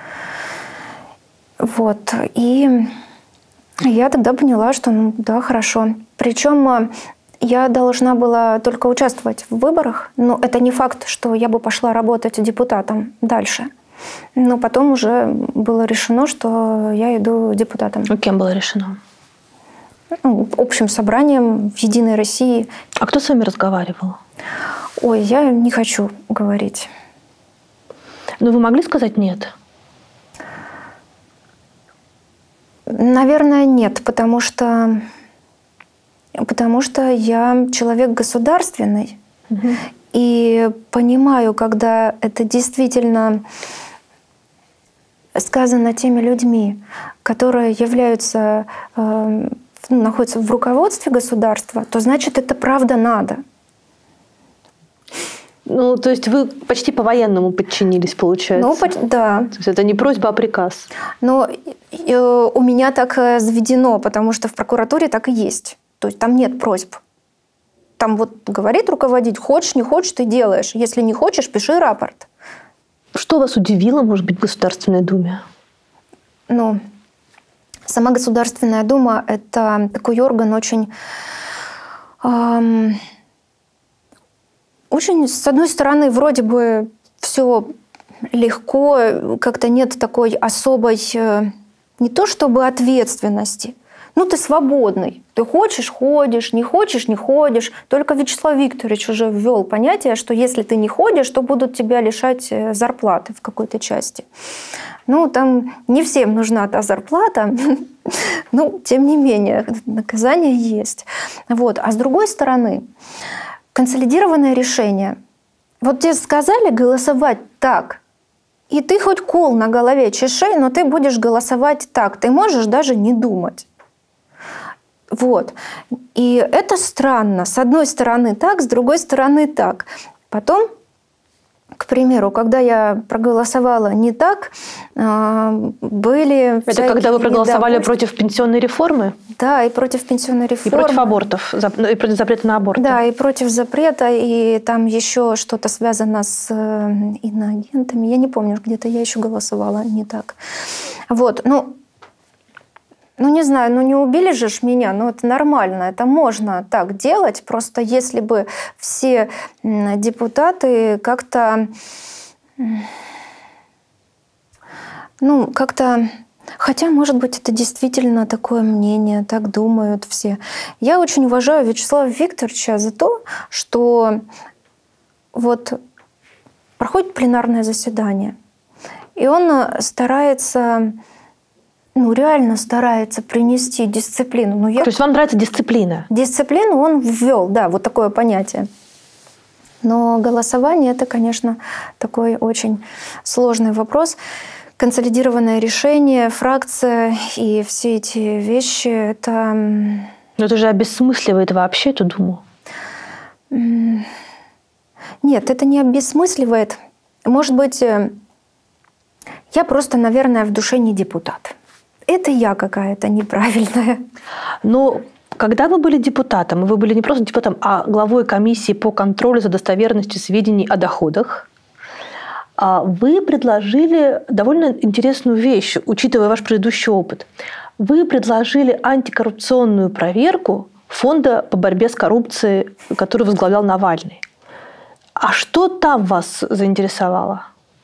Вот. И я тогда поняла, что ну да, хорошо. Причем я должна была только участвовать в выборах, но это не факт, что я бы пошла работать депутатом дальше. Но потом уже было решено, что я иду депутатом. А кем было решено? Ну, общим собранием в «Единой России». А кто с вами разговаривал? Ой, я не хочу говорить. Но вы могли сказать «нет»? Наверное, нет, потому что, потому что я человек государственный. Угу. И понимаю, когда это действительно сказано теми людьми, которые являются, э, находятся в руководстве государства, то значит, это правда надо. Ну, то есть вы почти по-военному подчинились, получается? Ну, да. То есть это не просьба, а приказ? Но э, у меня так заведено, потому что в прокуратуре так и есть. То есть там нет просьб. Там вот говорит руководитель, хочешь, не хочешь, ты делаешь. Если не хочешь, пиши рапорт. Что вас удивило, может быть, в Государственной Думе? Ну, сама Государственная Дума – это такой орган очень... Эм, очень, с одной стороны, вроде бы все легко, как-то нет такой особой, не то чтобы ответственности, ну ты свободный, ты хочешь – ходишь, не хочешь – не ходишь. Только Вячеслав Викторович уже ввел понятие, что если ты не ходишь, то будут тебя лишать зарплаты в какой-то части. Ну, там не всем нужна та зарплата, но тем не менее наказание есть. Вот. А с другой стороны, консолидированное решение. Вот тебе сказали голосовать так, и ты хоть кол на голове чеши, но ты будешь голосовать так. Ты можешь даже не думать. Вот. И это странно. С одной стороны так, с другой стороны так. Потом, к примеру, когда я проголосовала не так, были... Это когда вы проголосовали против пенсионной реформы? Да, и против пенсионной реформы. И против абортов, и против запрета на аборты. Да, и против запрета, и там еще что-то связано с иноагентами. Я не помню, где-то я еще голосовала не так. Вот, ну... Ну, не знаю, ну не убили же ж меня, ну это нормально, это можно так делать, просто если бы все депутаты как-то, ну, как-то, хотя, может быть, это действительно такое мнение, так думают все. Я очень уважаю Вячеслава Викторовича за то, что вот проходит пленарное заседание, и он старается... Ну, реально старается принести дисциплину. Но я... То есть вам нравится дисциплина? Дисциплину он ввел, да, вот такое понятие. Но голосование – это, конечно, такой очень сложный вопрос. Консолидированное решение, фракция и все эти вещи – это… Но это же обесмысливает вообще эту Думу. Нет, это не обесмысливает. Может быть, я просто, наверное, в душе не депутат. Это я какая-то неправильная. Но когда вы были депутатом, и вы были не просто депутатом, а главой комиссии по контролю за достоверностью сведений о доходах, вы предложили довольно интересную вещь, учитывая ваш предыдущий опыт. Вы предложили антикоррупционную проверку фонда по борьбе с коррупцией, который возглавлял Навальный. А что там вас заинтересовало?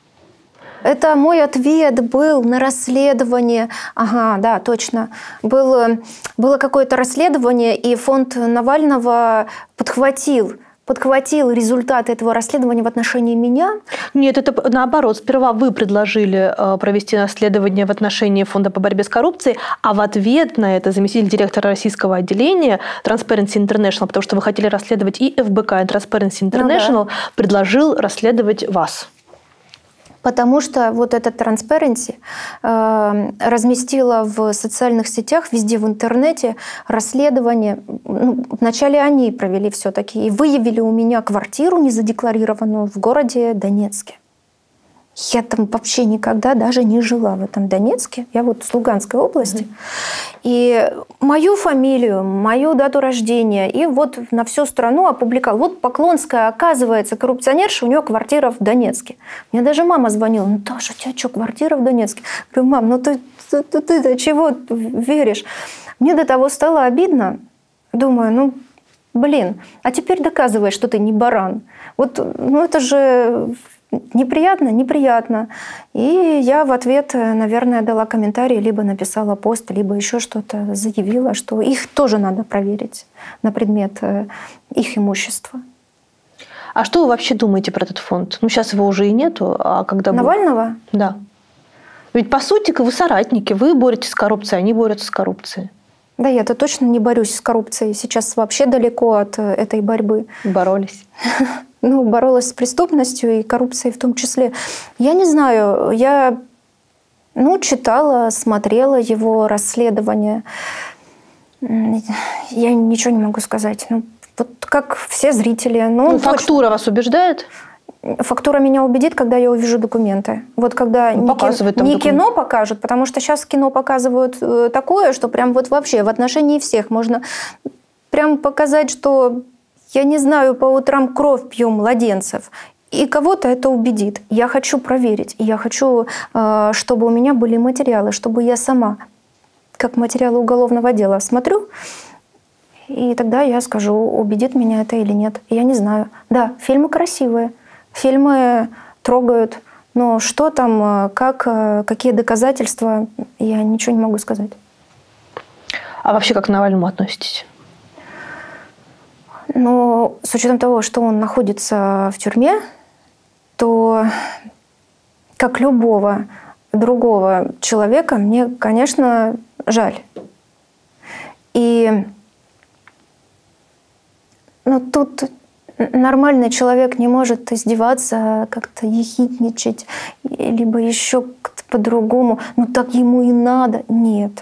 Это мой ответ был на расследование. Ага, да, точно. Было, было какое-то расследование, и фонд Навального подхватил, подхватил результаты этого расследования в отношении меня. Нет, это наоборот. Сперва вы предложили провести расследование в отношении фонда по борьбе с коррупцией, а в ответ на это заместитель директора российского отделения Transparency International, потому что вы хотели расследовать и эф бэ ка, и Transparency International, ну, да, предложил расследовать вас. Потому что вот этот Transparency э, разместила в социальных сетях, везде в интернете расследование. Ну, вначале они провели все-таки и выявили у меня квартиру незадекларированную в городе Донецке. Я там вообще никогда даже не жила в этом Донецке. Я вот с Луганской области. Mm-hmm. И мою фамилию, мою дату рождения, и вот на всю страну опубликовал. Вот Поклонская, оказывается, коррупционерша, у нее квартира в Донецке. Мне даже мама звонила: Наташа, у тебя что, квартира в Донецке? Я говорю: мам, ну ты, ты, ты, ты чего веришь? Мне до того стало обидно. Думаю, ну, блин, а теперь доказывай, что ты не баран. Вот, ну это же... Неприятно? Неприятно. И я в ответ, наверное, дала комментарий, либо написала пост, либо еще что-то, заявила, что их тоже надо проверить на предмет их имущества. А что вы вообще думаете про этот фонд? Ну, сейчас его уже и нету, а когда... Навального? Будет... Да. Ведь, по сути, вы соратники, вы боретесь с коррупцией, они борются с коррупцией. Да, я-то точно не борюсь с коррупцией. Сейчас вообще далеко от этой борьбы. Боролись. Ну, боролась с преступностью и коррупцией в том числе. Я не знаю, я ну, читала, смотрела его расследование. Я ничего не могу сказать. Ну, вот как все зрители. Ну, ну, фактура точно... вас убеждает? Фактура меня убедит, когда я увижу документы. Вот когда ну, не, ки... не кино покажут, потому что сейчас кино показывают такое, что прям вот вообще в отношении всех можно прям показать, что... Я не знаю, по утрам кровь пью младенцев. И кого-то это убедит. Я хочу проверить. Я хочу, чтобы у меня были материалы, чтобы я сама, как материалы уголовного дела, смотрю, и тогда я скажу, убедит меня это или нет. Я не знаю. Да, фильмы красивые, фильмы трогают, но что там, как, какие доказательства, я ничего не могу сказать. А вообще как к Навальному относитесь? Но с учетом того, что он находится в тюрьме, то как любого другого человека мне, конечно, жаль. И ну, тут нормальный человек не может издеваться, как-то ехидничать, либо еще как-то по-другому. Ну так ему и надо. Нет.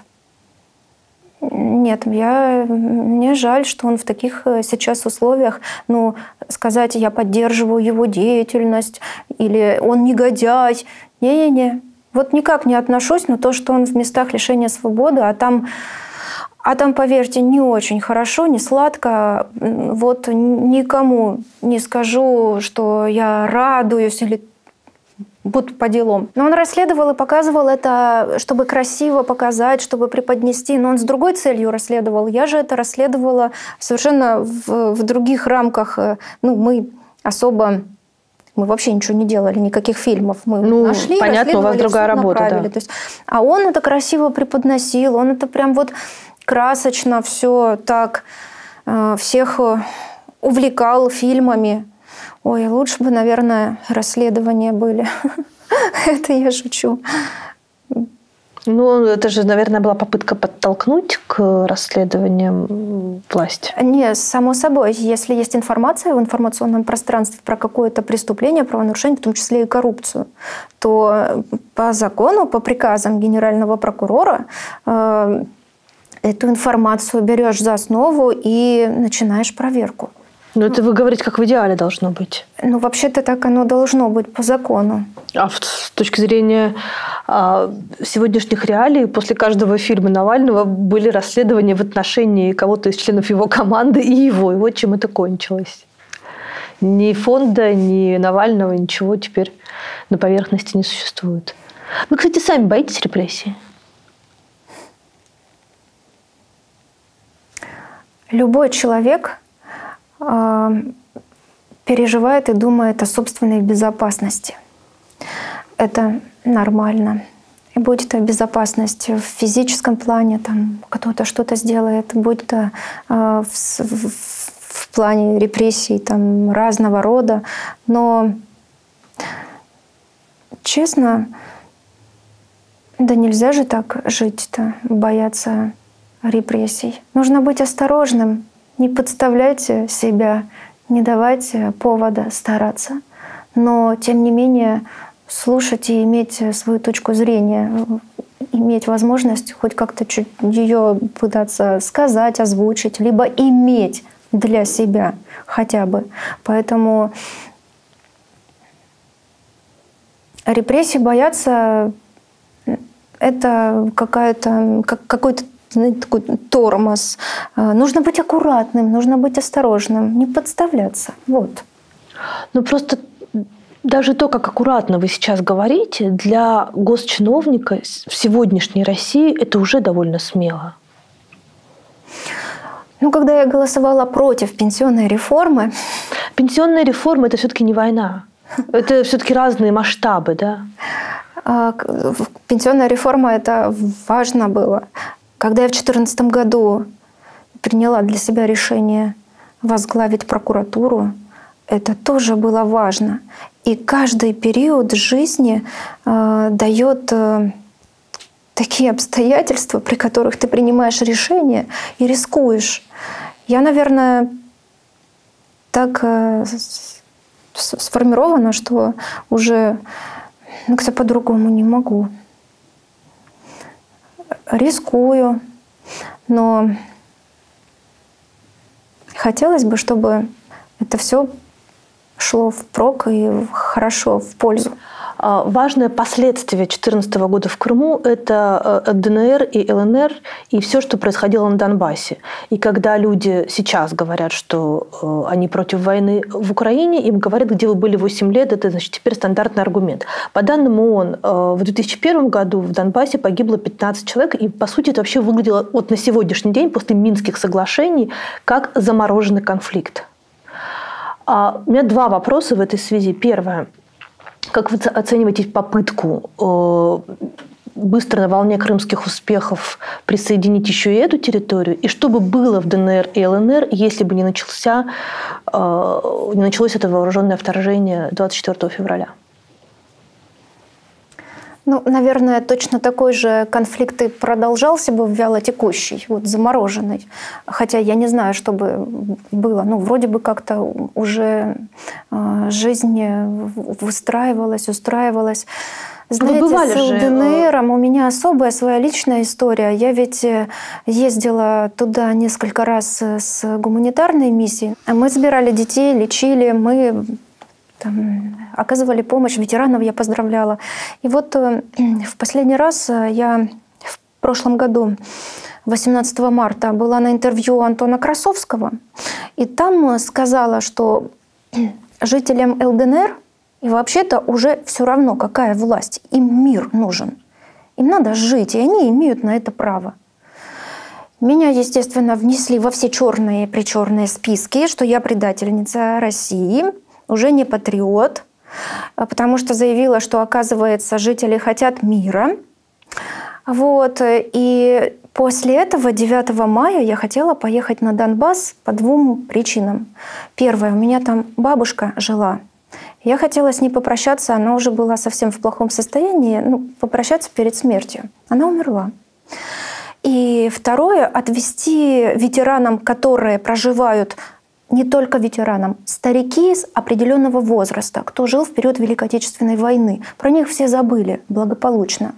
Нет, я, мне жаль, что он в таких сейчас условиях, ну, сказать, я поддерживаю его деятельность, или он негодяй. Не-не-не. Вот никак не отношусь, но то, что он в местах лишения свободы, а там, а там, поверьте, не очень хорошо, не сладко. Вот никому не скажу, что я радуюсь или будут по делам. Но он расследовал и показывал это, чтобы красиво показать, чтобы преподнести. Но он с другой целью расследовал. Я же это расследовала совершенно в, в других рамках. Ну, мы особо... Мы вообще ничего не делали, никаких фильмов. Мы ну, нашли, понятно, у вас другая работа. Да. То есть, а он это красиво преподносил. Он это прям вот красочно все так э, всех увлекал фильмами. Ой, лучше бы, наверное, расследования были. Это я шучу. Ну, это же, наверное, была попытка подтолкнуть к расследованиям власти. Не, само собой. Если есть информация в информационном пространстве про какое-то преступление, правонарушение, в том числе и коррупцию, то по закону, по приказам генерального прокурора э, эту информацию берешь за основу и начинаешь проверку. Но это вы говорите, как в идеале должно быть. Ну, вообще-то так оно должно быть по закону. А с точки зрения а, сегодняшних реалий, после каждого фильма Навального были расследования в отношении кого-то из членов его команды и его. И вот чем это кончилось. Ни фонда, ни Навального, ничего теперь на поверхности не существует. Вы, кстати, сами боитесь репрессий? Любой человек переживает и думает о собственной безопасности. Это нормально. И будь то безопасность в физическом плане, там кто-то что-то сделает, будь то э, в, в, в плане репрессий там, разного рода. Но, честно, да нельзя же так жить-то, бояться репрессий. Нужно быть осторожным. Не подставляйте себя, не давайте повода стараться. Но, тем не менее, слушать и иметь свою точку зрения, иметь возможность хоть как-то чуть ее пытаться сказать, озвучить, либо иметь для себя хотя бы. Поэтому репрессий бояться — это какая-то, как, какой-то такой тормоз. Нужно быть аккуратным, нужно быть осторожным, не подставляться. Вот. Ну просто даже то, как аккуратно вы сейчас говорите, для госчиновника в сегодняшней России это уже довольно смело. Ну, когда я голосовала против пенсионной реформы... Пенсионная реформа – это все-таки не война. Это все-таки разные масштабы, да? Пенсионная реформа – это важно было. Когда я в две тысячи четырнадцатом году приняла для себя решение возглавить прокуратуру, это тоже было важно. И каждый период жизни э, дает э, такие обстоятельства, при которых ты принимаешь решение и рискуешь. Я, наверное, так э, сформирована, что уже ну, как-то по-другому не могу. Рискую, но хотелось бы, чтобы это все шло впрок и хорошо, в пользу. Важное последствие две тысячи четырнадцатого года в Крыму – это ДНР и ЛНР и все, что происходило на Донбассе. И когда люди сейчас говорят, что они против войны в Украине, им говорят, где вы были восемь лет, это, значит, теперь стандартный аргумент. По данным ООН, в две тысячи первом году в Донбассе погибло пятнадцать человек, и, по сути, это вообще выглядело вот на сегодняшний день, после Минских соглашений, как замороженный конфликт. У меня два вопроса в этой связи. Первое. Как вы оцениваете попытку э, быстро на волне крымских успехов присоединить еще и эту территорию? И что бы было в ДНР и ЛНР, если бы не, начался, э, не началось это вооруженное вторжение двадцать четвёртого февраля? Ну, наверное, точно такой же конфликт и продолжался бы вялотекущий, вот замороженный. Хотя я не знаю, что бы было. Ну, вроде бы как-то уже э, жизнь выстраивалась, устраивалась. Знаете, с ЛДНРом у меня особая своя личная история. Я ведь ездила туда несколько раз с гуманитарной миссией. Мы собирали детей, лечили, мы... Там, оказывали помощь, ветеранов я поздравляла. И вот э, в последний раз я в прошлом году, восемнадцатого марта, была на интервью Антона Красовского. И там сказала, что жителям ЛДНР и вообще-то уже все равно, какая власть. Им мир нужен. Им надо жить, и они имеют на это право. Меня, естественно, внесли во все черные и причерные списки, что я предательница России, уже не патриот, потому что заявила, что, оказывается, жители хотят мира. Вот. И после этого, девятого мая, я хотела поехать на Донбасс по двум причинам. Первое, у меня там бабушка жила. Я хотела с ней попрощаться, она уже была совсем в плохом состоянии, ну, попрощаться перед смертью. Она умерла. И второе, отвести ветеранам, которые проживают, не только ветеранам, старики с определенного возраста, кто жил в период Великой Отечественной войны. Про них все забыли благополучно.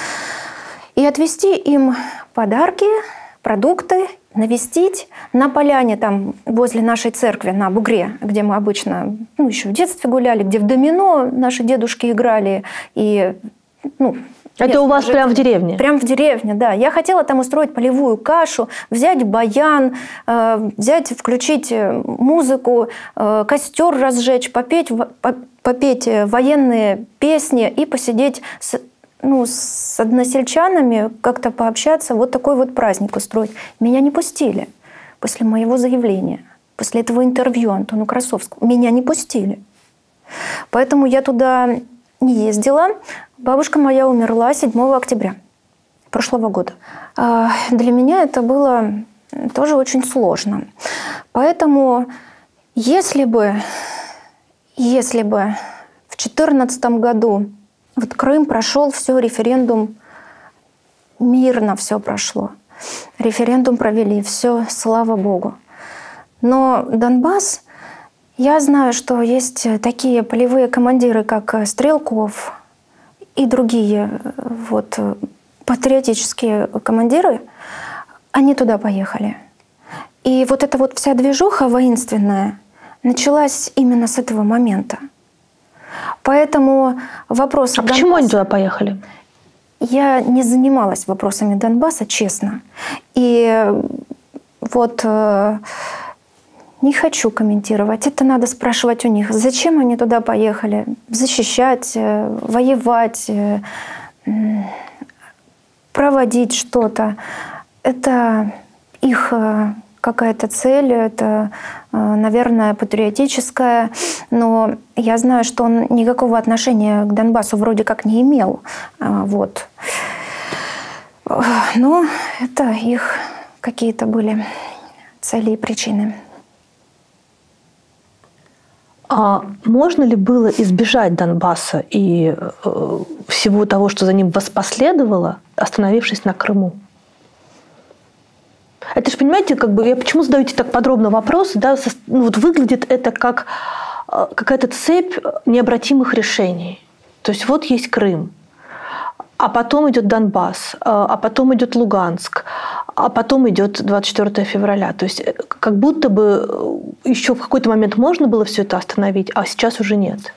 И отвести им подарки, продукты, навестить на поляне там возле нашей церкви на бугре, где мы обычно, ну, еще в детстве гуляли, где в домино наши дедушки играли. И, ну, это у вас прямо в деревне? Прямо в деревне, да. Я хотела там устроить полевую кашу, взять баян, э, взять, включить музыку, э, костер разжечь, попеть, попеть военные песни и посидеть с, ну, с односельчанами, как-то пообщаться, вот такой вот праздник устроить. Меня не пустили после моего заявления, после этого интервью Антону Красовскому. Меня не пустили. Поэтому я туда не ездила. Бабушка моя умерла седьмого октября прошлого года. Для меня это было тоже очень сложно. Поэтому если бы, если бы в две тысячи четырнадцатом году вот Крым прошел, все, референдум, мирно все прошло. Референдум провели, все, слава Богу. Но Донбасс, я знаю, что есть такие полевые командиры, как Стрелков и другие вот, патриотические командиры, они туда поехали. И вот эта вот вся движуха воинственная началась именно с этого момента. Поэтому вопрос... А Донбасса, почему они туда поехали? Я не занималась вопросами Донбасса, честно. И вот э, не хочу комментировать. Это надо спрашивать у них. Зачем они туда поехали? Защищать, э, воевать, э, проводить что-то. Это их... Э, какая-то цель, это, наверное, патриотическая, но я знаю, что он никакого отношения к Донбассу вроде как не имел. Вот. Но это их какие-то были цели и причины. А можно ли было избежать Донбасса и э, всего того, что за ним воспоследовало, остановившись на Крыму? Это же, понимаете, как бы я почему задаю так подробно вопросы, да, со, ну, вот выглядит это как э, какая-то цепь необратимых решений. То есть вот есть Крым, а потом идет Донбасс, э, а потом идет Луганск, а потом идет двадцать четвёртое февраля. То есть как будто бы еще в какой-то момент можно было все это остановить, а сейчас уже нет.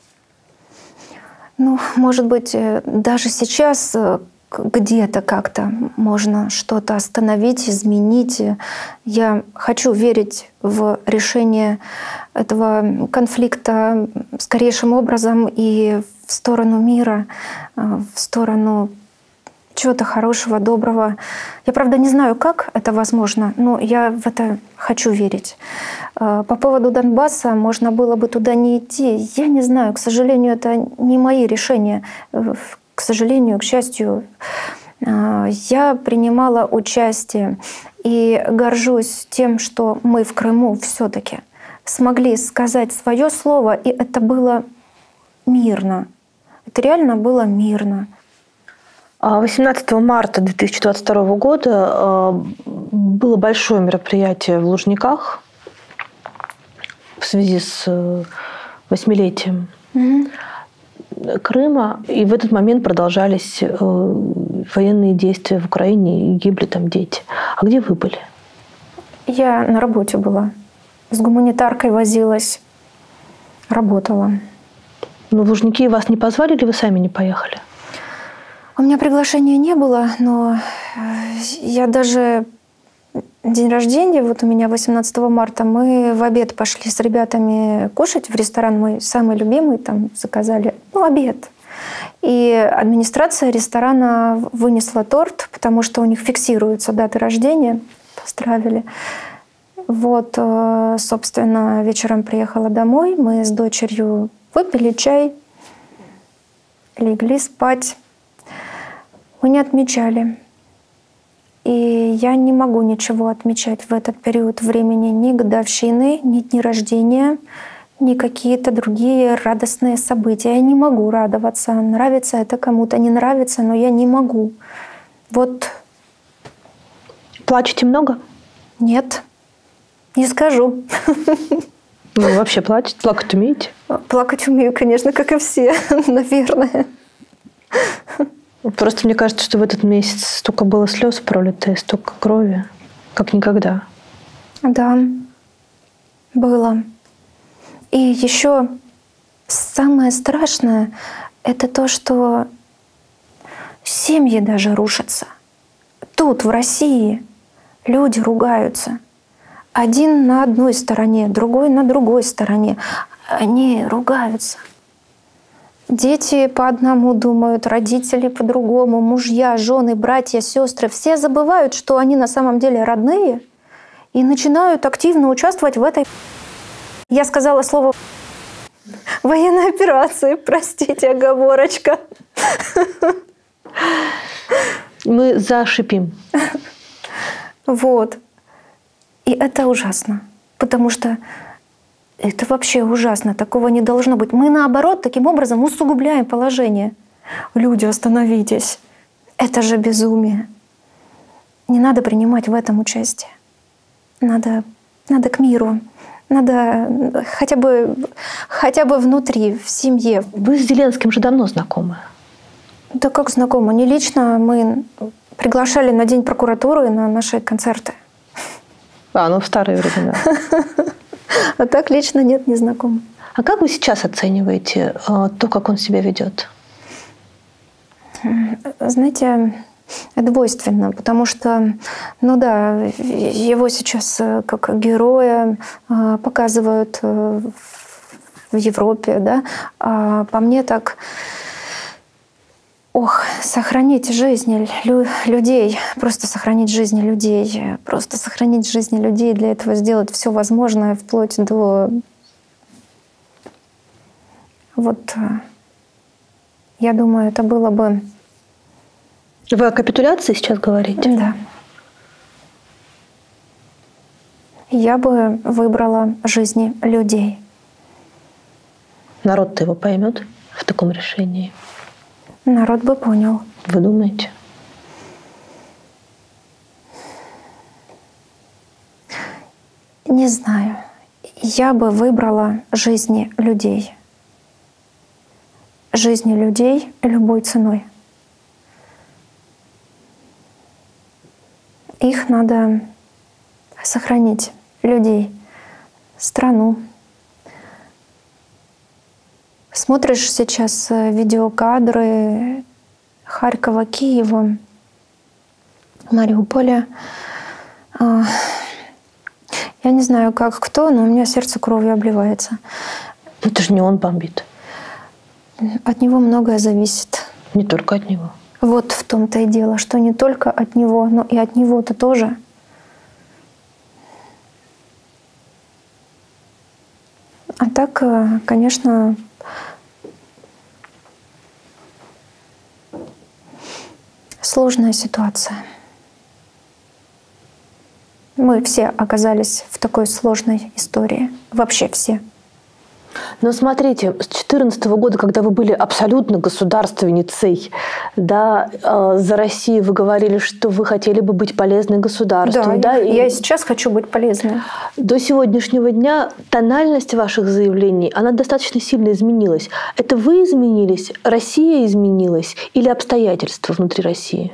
Ну, может быть, даже сейчас где-то как-то можно что-то остановить, изменить. Я хочу верить в решение этого конфликта скорейшим образом и в сторону мира, в сторону чего-то хорошего, доброго. Я, правда, не знаю, как это возможно, но я в это хочу верить. По поводу Донбасса можно было бы туда не идти. Я не знаю, к сожалению, это не мои решения. К сожалению, к счастью, я принимала участие и горжусь тем, что мы в Крыму все-таки смогли сказать свое слово, и это было мирно. Это реально было мирно. восемнадцатого марта две тысячи двадцать второго года было большое мероприятие в Лужниках в связи с восьмилетием mm-hmm. Крыма, и в этот момент продолжались военные действия в Украине, и гибли там дети. А где вы были? Я на работе была. С гуманитаркой возилась, работала. Но в Лужники вас не позвали или вы сами не поехали? У меня приглашения не было, но я даже... День рождения, вот у меня восемнадцатого марта, мы в обед пошли с ребятами кушать в ресторан, мой самый любимый, там заказали, ну, обед. И администрация ресторана вынесла торт, потому что у них фиксируются даты рождения, поздравили. Вот, собственно, вечером приехала домой, мы с дочерью выпили чай, легли спать. Мы не отмечали. И я не могу ничего отмечать в этот период времени, ни годовщины, ни дни рождения, ни какие-то другие радостные события. Я не могу радоваться. Нравится это кому-то, не нравится, но я не могу. Вот. Плачете много? Нет, не скажу. Вы вообще плачете? Плакать умеете? Плакать умею, конечно, как и все, наверное. Просто мне кажется, что в этот месяц столько было слез пролито, столько крови, как никогда. Да, было. И еще самое страшное — это то, что семьи даже рушатся. Тут, в России, люди ругаются. Один на одной стороне, другой на другой стороне. Они ругаются. Дети по одному думают, родители по-другому, мужья, жены, братья, сестры. Все забывают, что они на самом деле родные, и начинают активно участвовать в этой... Я сказала слово военной операции, простите, оговорочка. Мы зашипим. Вот. И это ужасно, потому что это вообще ужасно, такого не должно быть. Мы, наоборот, таким образом усугубляем положение. Люди, остановитесь. Это же безумие. Не надо принимать в этом участие. Надо, надо к миру. Надо хотя бы, хотя бы внутри, в семье. Вы с Зеленским же давно знакомы. Да как знакомы? Не лично. Мы приглашали на День прокуратуры на наши концерты. А, ну в старые времена. А так лично нет, не знаком. А как вы сейчас оцениваете э, то, как он себя ведет? Знаете, двойственно, потому что, ну да, его сейчас как героя э, показывают э, в Европе, да, а по мне так... Ох, сохранить жизни лю- людей, просто сохранить жизни людей, просто сохранить жизни людей, для этого сделать все возможное, вплоть до... Вот, я думаю, это было бы... Вы о капитуляции сейчас говорите? Да. Я бы выбрала жизни людей. Народ-то его поймет в таком решении? Народ бы понял. Вы думаете? Не знаю. Я бы выбрала жизни людей. Жизни людей любой ценой. Их надо сохранить, людей, страну. Смотришь сейчас видеокадры Харькова, Киева, Мариуполя. Я не знаю, как кто, но у меня сердце кровью обливается. Это же не он бомбит. От него многое зависит. Не только от него. Вот в том-то и дело, что не только от него, но и от него-то тоже. А так, конечно, сложная ситуация. Мы все оказались в такой сложной истории. Вообще все. Но смотрите, с две тысячи четырнадцатого года, когда вы были абсолютно государственницей, да, э, за Россию вы говорили, что вы хотели бы быть полезной государству. Да, да, я, и я и сейчас хочу быть полезной. до сегодняшнего дня тональность ваших заявлений, она достаточно сильно изменилась. Это вы изменились, Россия изменилась или обстоятельства внутри России?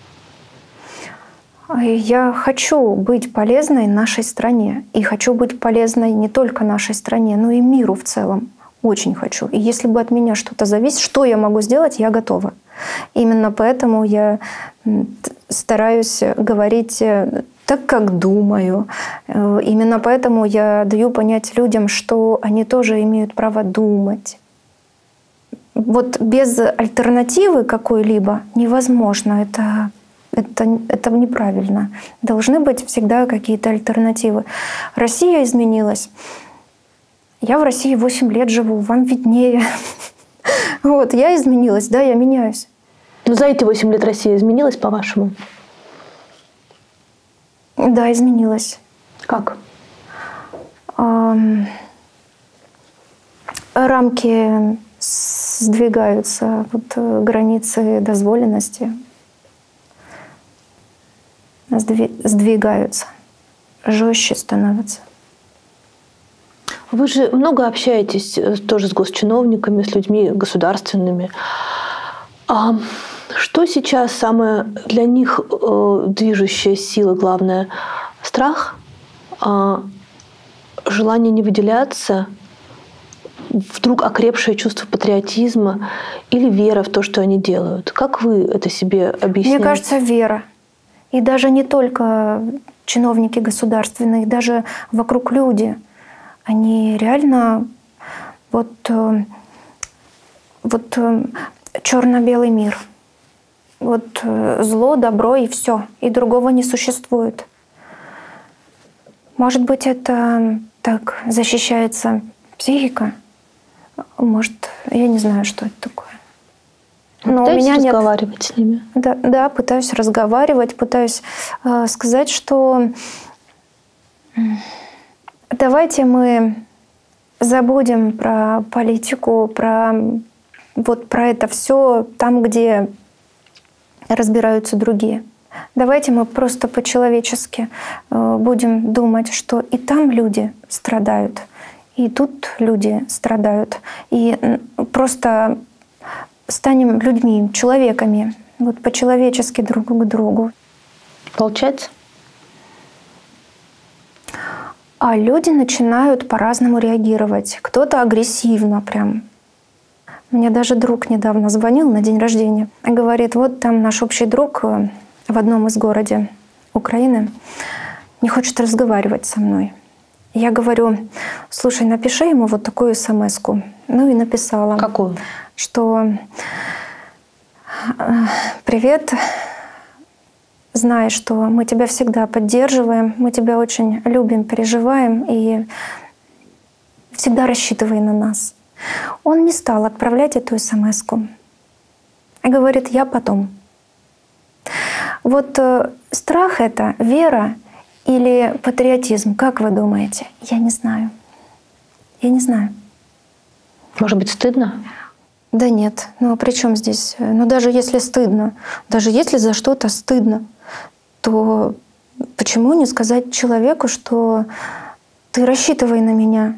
Я хочу быть полезной нашей стране. И хочу быть полезной не только нашей стране, но и миру в целом. Очень хочу. И если бы от меня что-то зависит, что я могу сделать, я готова. Именно поэтому я стараюсь говорить так, как думаю. Именно поэтому я даю понять людям, что они тоже имеют право думать. Вот без альтернативы какой-либо невозможно. Это Это, это неправильно. Должны быть всегда какие-то альтернативы. Россия изменилась. Я в России восемь лет живу, вам виднее. Вот, я изменилась, да, я меняюсь. Но за эти восемь лет Россия изменилась, по-вашему? Да, изменилась. Как? рамки сдвигаются, вот границы дозволенности сдвигаются, жестче становятся. Вы же много общаетесь тоже с госчиновниками, с людьми государственными. А что сейчас самое для них э, движущая сила, главное? Страх? Э, желание не выделяться? Вдруг окрепшее чувство патриотизма? Или вера в то, что они делают? Как вы это себе объясняете? Мне кажется, вера. И даже не только чиновники государственные, даже вокруг люди. Они реально вот, вот черно-белый мир. Вот зло, добро и все. И другого не существует. Может быть, это так защищается психика? Может, я не знаю, что это такое. Но у меня разговаривать нет... с ними? Да, да, пытаюсь разговаривать, пытаюсь э, сказать, что давайте мы забудем про политику, про вот про это все там, где разбираются другие. Давайте мы просто по-человечески э, будем думать, что и там люди страдают, и тут люди страдают, и просто станем людьми, человеками, вот по-человечески друг к другу. Получается? А люди начинают по-разному реагировать. Кто-то агрессивно прям. Мне даже друг недавно звонил на день рождения и говорит, вот там наш общий друг в одном из городов Украины не хочет разговаривать со мной. Я говорю, слушай, напиши ему вот такую смс-ку. Ну и написала. Какую? Что привет, знай, что мы тебя всегда поддерживаем, мы тебя очень любим, переживаем и всегда рассчитывай на нас. Он не стал отправлять эту смс-ку. И говорит, я потом. Вот э, страх — это вера или патриотизм? Как вы думаете? Я не знаю. Я не знаю. Может быть, стыдно? Да нет. Ну а при чем здесь? Ну даже если стыдно, даже если за что-то стыдно, то почему не сказать человеку, что ты рассчитывай на меня,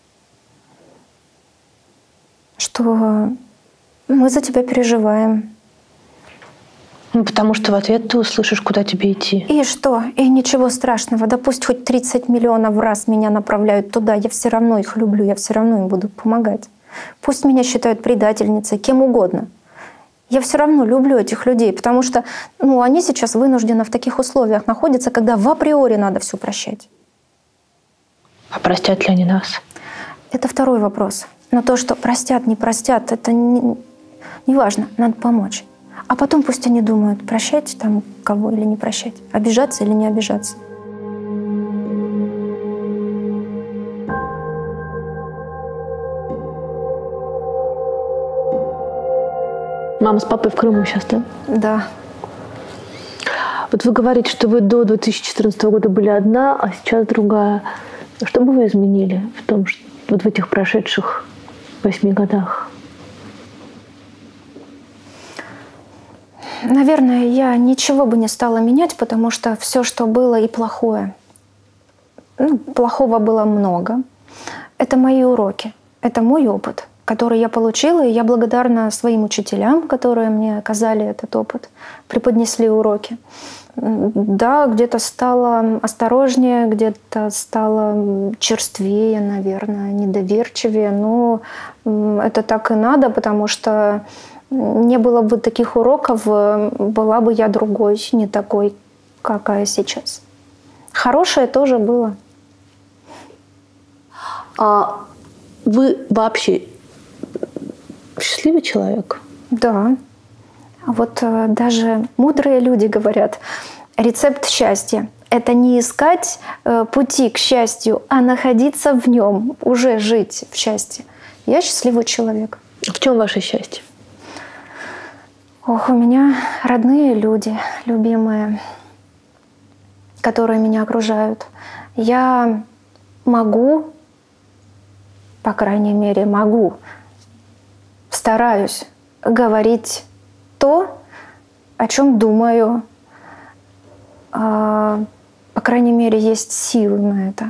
что мы за тебя переживаем. Ну, потому что в ответ ты услышишь, куда тебе идти. И что? И ничего страшного. Да пусть хоть тридцать миллионов в раз меня направляют туда, я все равно их люблю, я все равно им буду помогать. Пусть меня считают предательницей, кем угодно. Я все равно люблю этих людей, потому что ну, они сейчас вынуждены в таких условиях находиться, когда в априори надо все прощать. А простят ли они нас? Это второй вопрос. Но то, что простят, не простят, это не, не важно, надо помочь. А потом пусть они думают, прощать там кого или не прощать, обижаться или не обижаться. Мама с папой в Крыму сейчас, да? Да. Вот вы говорите, что вы до две тысячи четырнадцатого года были одна, а сейчас другая. Что бы вы изменили в том, что вот в этих прошедших восьми годах? Наверное, я ничего бы не стала менять, потому что все, что было и плохое, ну, плохого было много. Это мои уроки, это мой опыт, который я получила, и я благодарна своим учителям, которые мне оказали этот опыт, преподнесли уроки. Да, где-то стало осторожнее, где-то стало черствее, наверное, недоверчивее, но это так и надо, потому что не было бы таких уроков, была бы я другой, не такой, какая сейчас. Хорошее тоже было. А вы вообще счастливый человек? Да. Вот э, даже мудрые люди говорят, рецепт счастья – это не искать э, пути к счастью, а находиться в нем, уже жить в счастье. Я счастливый человек. В чем ваше счастье? Ох, у меня родные люди, любимые, которые меня окружают. Я могу по крайней мере, могу, стараюсь говорить то, о чем думаю. По крайней мере, есть силы на это.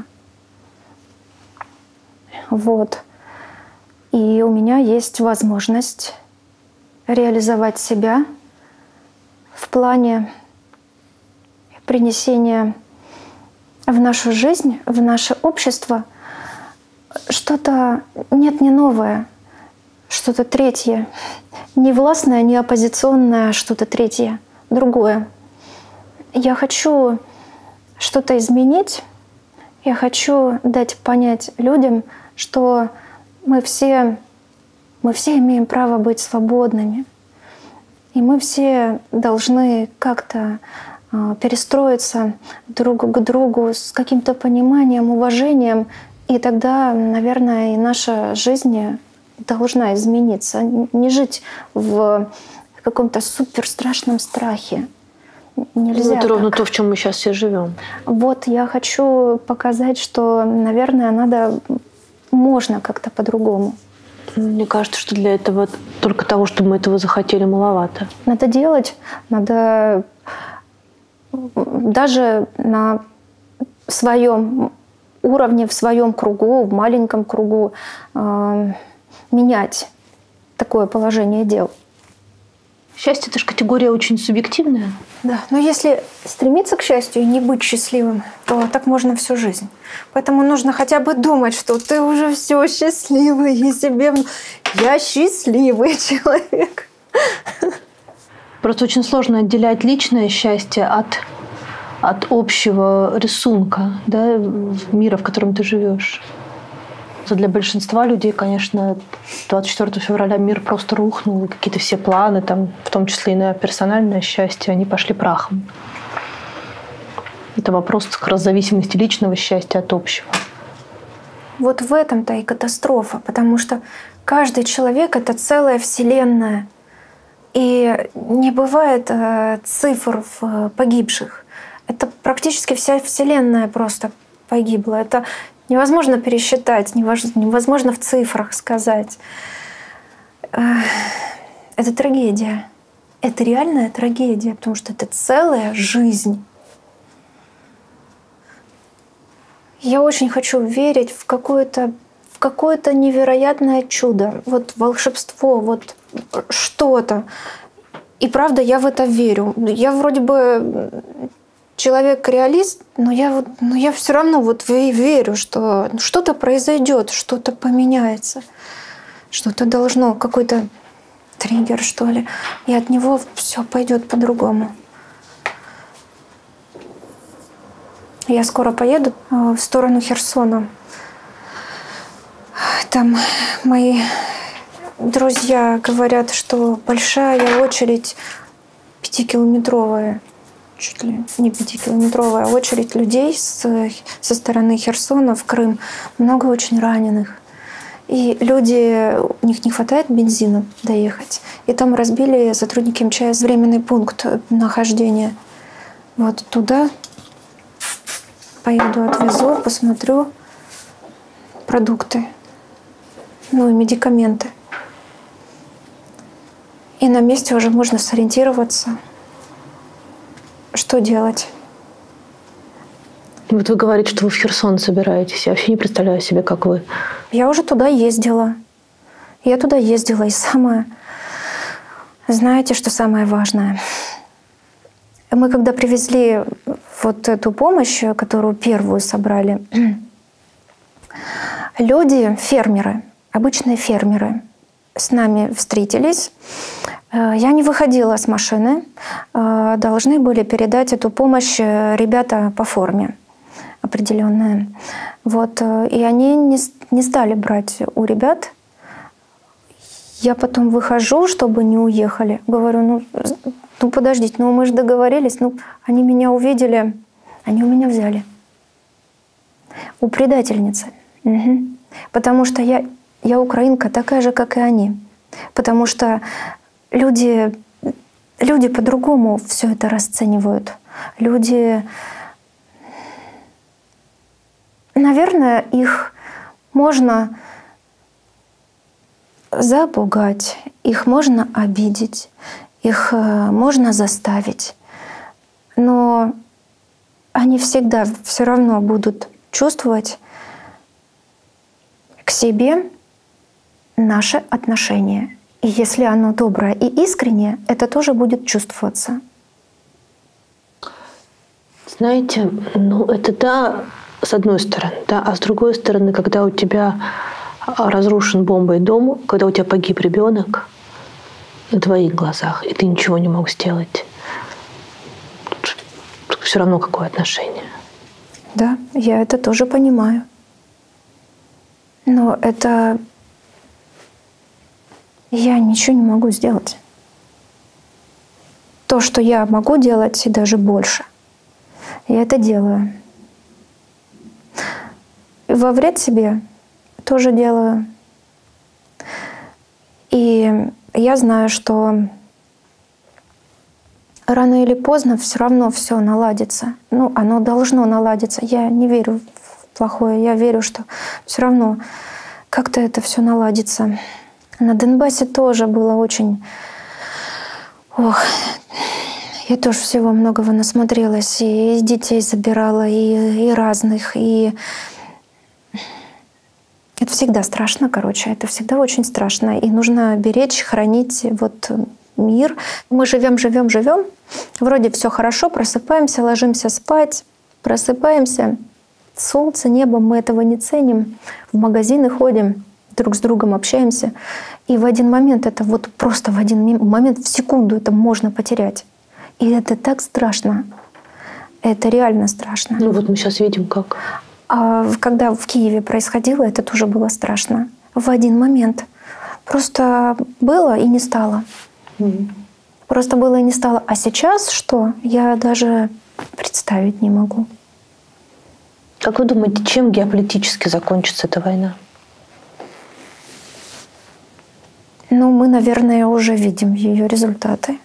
Вот. И у меня есть возможность реализовать себя в плане принесения в нашу жизнь, в наше общество что-то, нет, не новое, что-то третье. Не властное, не оппозиционное, а что-то третье, другое. Я хочу что-то изменить, я хочу дать понять людям, что мы все, мы все имеем право быть свободными. И мы все должны как-то э, перестроиться друг к другу с каким-то пониманием, уважением. И тогда, наверное, и наша жизнь должна измениться. Не жить в каком-то супер страшном страхе. Нельзя. Ну, это так. ровно то, в чем мы сейчас все живем. Вот я хочу показать, что, наверное, надо, можно как-то по-другому. Мне кажется, что для этого только того, чтобы мы этого захотели, маловато. Надо делать, надо даже на своем уровне, в своем кругу, в маленьком кругу э, менять такое положение дел. Счастье — это же категория очень субъективная. Да, но если стремиться к счастью и не быть счастливым, то так можно всю жизнь. Поэтому нужно хотя бы думать, что ты уже все счастливый, и себе я счастливый человек. Просто очень сложно отделять личное счастье от, от общего рисунка, да, мира, в котором ты живешь. Для большинства людей, конечно, двадцать четвёртого февраля мир просто рухнул, и какие-то все планы, там, в том числе и на персональное счастье, они пошли прахом. Это вопрос как раз зависимости личного счастья от общего. Вот в этом-то и катастрофа, потому что каждый человек — это целая вселенная. И не бывает э, цифр в погибших. Это практически вся вселенная просто погибла. Это невозможно пересчитать, невозможно в цифрах сказать. Это трагедия. Это реальная трагедия, потому что это целая жизнь. Я очень хочу верить в какое-то, в какое-то невероятное чудо, вот волшебство, вот что-то. И правда, я в это верю. Я вроде бы человек-реалист, но я, вот, но я все равно вот верю, что что-то произойдет, что-то поменяется, что-то должно, какой-то триггер, что ли, и от него все пойдет по-другому. Я скоро поеду в сторону Херсона. Там мои друзья говорят, что большая очередь пятикилометровая, чуть ли не пятикилометровая очередь людей с, со стороны Херсона в Крым. Много очень раненых. И люди, у них не хватает бензина доехать. И там разбили сотрудники эм че эс временный пункт нахождения. Вот туда поеду, отвезу, посмотрю продукты, ну и медикаменты. И на месте уже можно сориентироваться, что делать. Вот вы говорите, что вы в Херсон собираетесь. Я вообще не представляю себе, как вы. Я уже туда ездила. Я туда ездила. И самое... Знаете, что самое важное? Мы когда привезли вот эту помощь, которую первую собрали, люди, фермеры, обычные фермеры, с нами встретились. Я не выходила с машины. Должны были передать эту помощь ребята по форме определенная. Вот. И они не, не стали брать у ребят. Я потом выхожу, чтобы не уехали. Говорю, ну, ну подождите, ну мы же договорились. Ну, они меня увидели, они у меня взяли. У предательницы. Угу. Потому что я, я украинка такая же, как и они. Потому что люди, люди по-другому все это расценивают. Люди, наверное, их можно запугать, их можно обидеть, их можно заставить. Но они всегда все равно будут чувствовать к себе наше отношение. И если оно доброе и искреннее, это тоже будет чувствоваться. Знаете, ну это да, с одной стороны, да, а с другой стороны, когда у тебя разрушен бомбой дом, когда у тебя погиб ребенок на твоих глазах, и ты ничего не мог сделать, все равно какое отношение. Да, я это тоже понимаю. Но это... Я ничего не могу сделать. То, что я могу делать, и даже больше, я это делаю. И во вред себе тоже делаю. И я знаю, что рано или поздно все равно все наладится. Ну, оно должно наладиться. Я не верю в плохое. Я верю, что все равно как-то это все наладится. На Донбассе тоже было очень... Ох, я тоже всего многого насмотрелась. И детей забирала, и, и разных. И это всегда страшно, короче. Это всегда очень страшно. И нужно беречь, хранить вот мир. Мы живем, живем, живем. Вроде все хорошо, просыпаемся, ложимся спать, просыпаемся. Солнце, небо, мы этого не ценим. В магазины ходим, друг с другом общаемся. И в один момент, это вот просто в один момент, в секунду это можно потерять. И это так страшно. Это реально страшно. Ну вот мы сейчас видим, как. А когда в Киеве происходило, это тоже было страшно. В один момент. Просто было и не стало. Mm. Просто было и не стало. А сейчас что? Я даже представить не могу. Как вы думаете, чем геополитически закончится эта война? Ну, мы, наверное, уже видим ее результаты.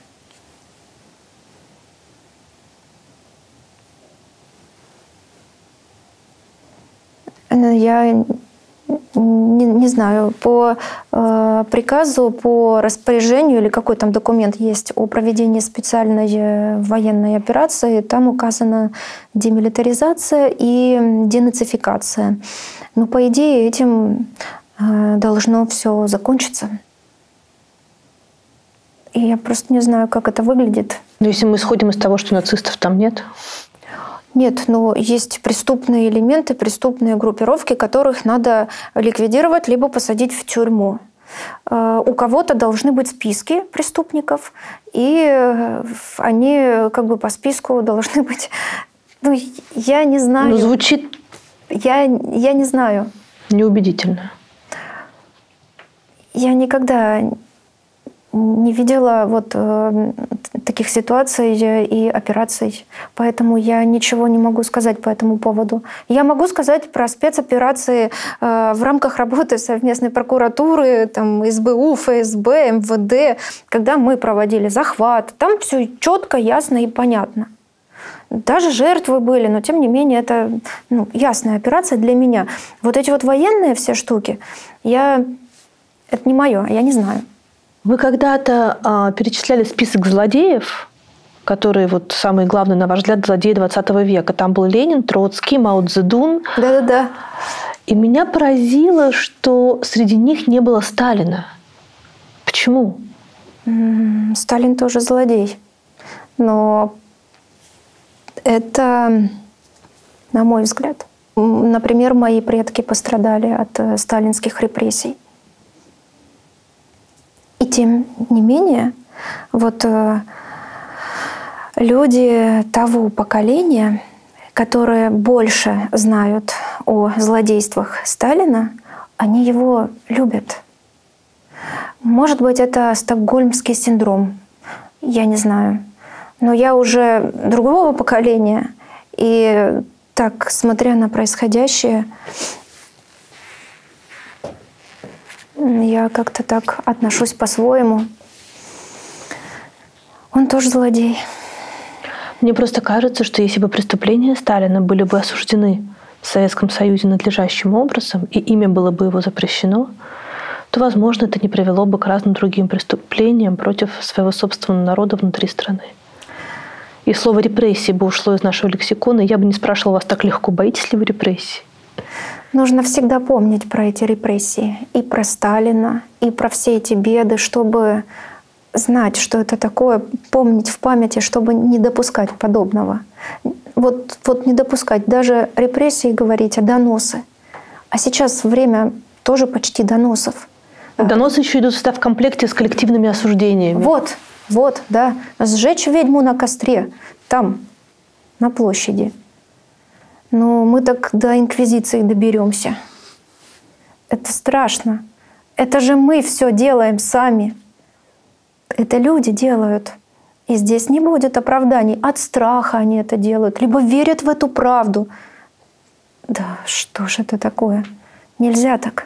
Я не, не знаю, по э, приказу, по распоряжению или какой там документ есть о проведении специальной военной операции, там указана демилитаризация и денацификация. Но по идее этим э, должно все закончиться. И я просто не знаю, как это выглядит. Но если мы исходим из того, что нацистов там нет? Нет, но есть преступные элементы, преступные группировки, которых надо ликвидировать либо посадить в тюрьму. У кого-то должны быть списки преступников, и они как бы по списку должны быть... Ну, я не знаю. Ну, звучит... Я, я не знаю. Неубедительно. Я никогда не видела вот э, таких ситуаций и операций, поэтому я ничего не могу сказать по этому поводу. Я могу сказать про спецоперации э, в рамках работы совместной прокуратуры, там, эс бэ у, эф эс бэ, эм вэ дэ, когда мы проводили захват. Там все четко, ясно и понятно. Даже жертвы были, но тем не менее это ну, ясная операция для меня. Вот эти вот военные все штуки, я... это не мое, я не знаю. Вы когда-то а, перечисляли список злодеев, которые вот самые главные, на ваш взгляд, злодеи двадцатого века. Там был Ленин, Троцкий, Мао Цзэдун. Да-да-да. И меня поразило, что среди них не было Сталина. Почему? М-м, Сталин тоже злодей. Но это, на мой взгляд, например, мои предки пострадали от сталинских репрессий. И тем не менее, вот э, люди того поколения, которые больше знают о злодействах Сталина, они его любят. Может быть, это стокгольмский синдром, я не знаю. Но я уже другого поколения, и так, смотря на происходящее, я как-то так отношусь по-своему. Он тоже злодей. Мне просто кажется, что если бы преступления Сталина были бы осуждены в Советском Союзе надлежащим образом, и имя было бы его запрещено, то, возможно, это не привело бы к разным другим преступлениям против своего собственного народа внутри страны. И слово «репрессии» бы ушло из нашего лексикона, и я бы не спрашивала вас, так легко боитесь ли вы репрессий? Нужно всегда помнить про эти репрессии, и про Сталина, и про все эти беды, чтобы знать, что это такое, помнить в памяти, чтобы не допускать подобного. Вот, вот не допускать даже репрессии, говорить, а доносы. А сейчас время тоже почти доносов. Доносы еще идут всегда в комплекте с коллективными осуждениями. Вот, вот, да. Сжечь ведьму на костре, там, на площади. Но мы так до инквизиции доберемся. Это страшно. Это же мы все делаем сами. Это люди делают. И здесь не будет оправданий. От страха они это делают. Либо верят в эту правду. Да что же это такое? Нельзя так.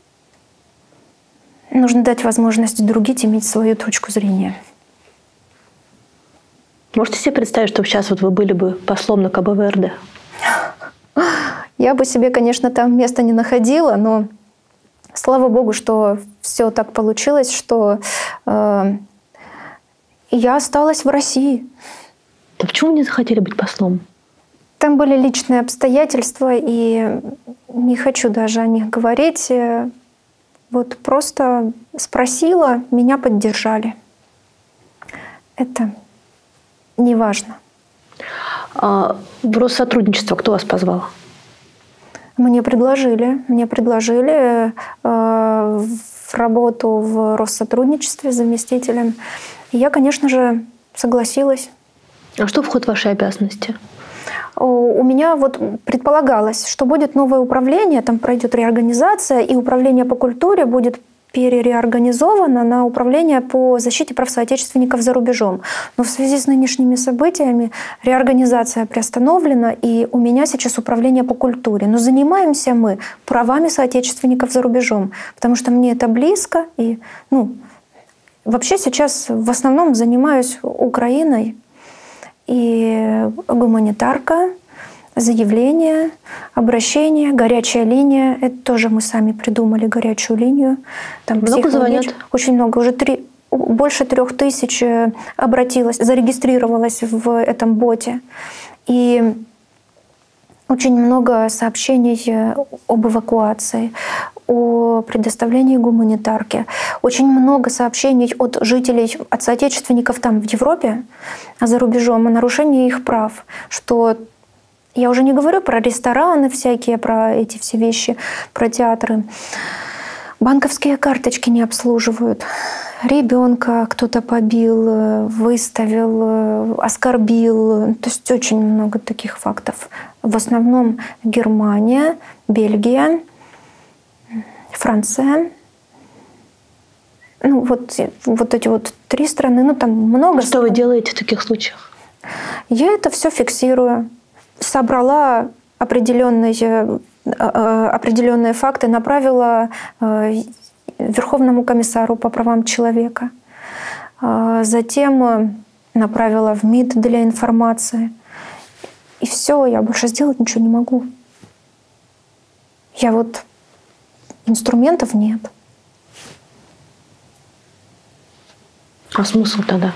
Нужно дать возможность другим иметь свою точку зрения. Можете себе представить, что сейчас вот вы были бы послом на Кабо-Верде? Я бы себе, конечно, там места не находила, но слава богу, что все так получилось, что э, я осталась в России. А почему вы не захотели быть послом? Там были личные обстоятельства, и не хочу даже о них говорить. Вот просто спросила, меня поддержали. Это не важно. А в Россотрудничество кто вас позвал? Мне предложили, мне предложили э, в работу в Россотрудничестве заместителем. И я, конечно же, согласилась. А что входит в ваши обязанности? У меня вот предполагалось, что будет новое управление, там пройдет реорганизация, и управление по культуре будет перереорганизовано на управление по защите прав соотечественников за рубежом. Но в связи с нынешними событиями реорганизация приостановлена, и у меня сейчас управление по культуре. Но занимаемся мы правами соотечественников за рубежом, потому что мне это близко. И, ну, вообще сейчас в основном занимаюсь Украиной. И гуманитарка, заявление, обращение, горячая линия. Это тоже мы сами придумали, горячую линию. Там много звонят? Очень много. Уже три, больше трех тысяч обратилось, зарегистрировалось в этом боте. И очень много сообщений об эвакуации, о предоставлении гуманитарки. Очень много сообщений от жителей, от соотечественников там в Европе, а за рубежом, о нарушении их прав. Что я уже не говорю про рестораны всякие, про эти все вещи, про театры. Банковские карточки не обслуживают. Ребенка кто-то побил, выставил, оскорбил. То есть очень много таких фактов. В основном Германия, Бельгия, Франция. Ну, вот, вот эти вот три страны, ну там много. Что вы делаете в таких случаях? Я это все фиксирую. Собрала определенные, определенные факты, направила Верховному комиссару по правам человека. Затем направила в МИД для информации. И все, я больше сделать ничего не могу. Я вот... Инструментов нет. А смысл тогда?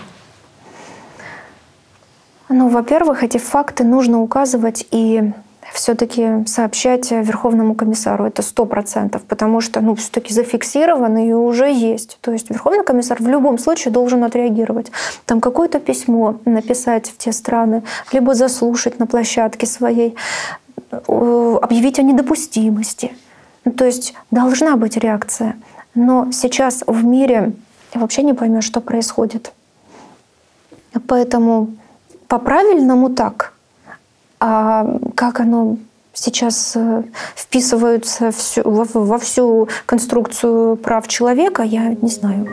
Ну, во-первых, эти факты нужно указывать и все-таки сообщать Верховному комиссару. Это сто процентов, потому что, ну, все-таки зафиксировано и уже есть. То есть Верховный комиссар в любом случае должен отреагировать. Там какое-то письмо написать в те страны, либо заслушать на площадке своей, объявить о недопустимости. То есть должна быть реакция. Но сейчас в мире вообще не поймешь, что происходит. Поэтому по-правильному так. А как оно сейчас вписывается во всю конструкцию прав человека, я не знаю.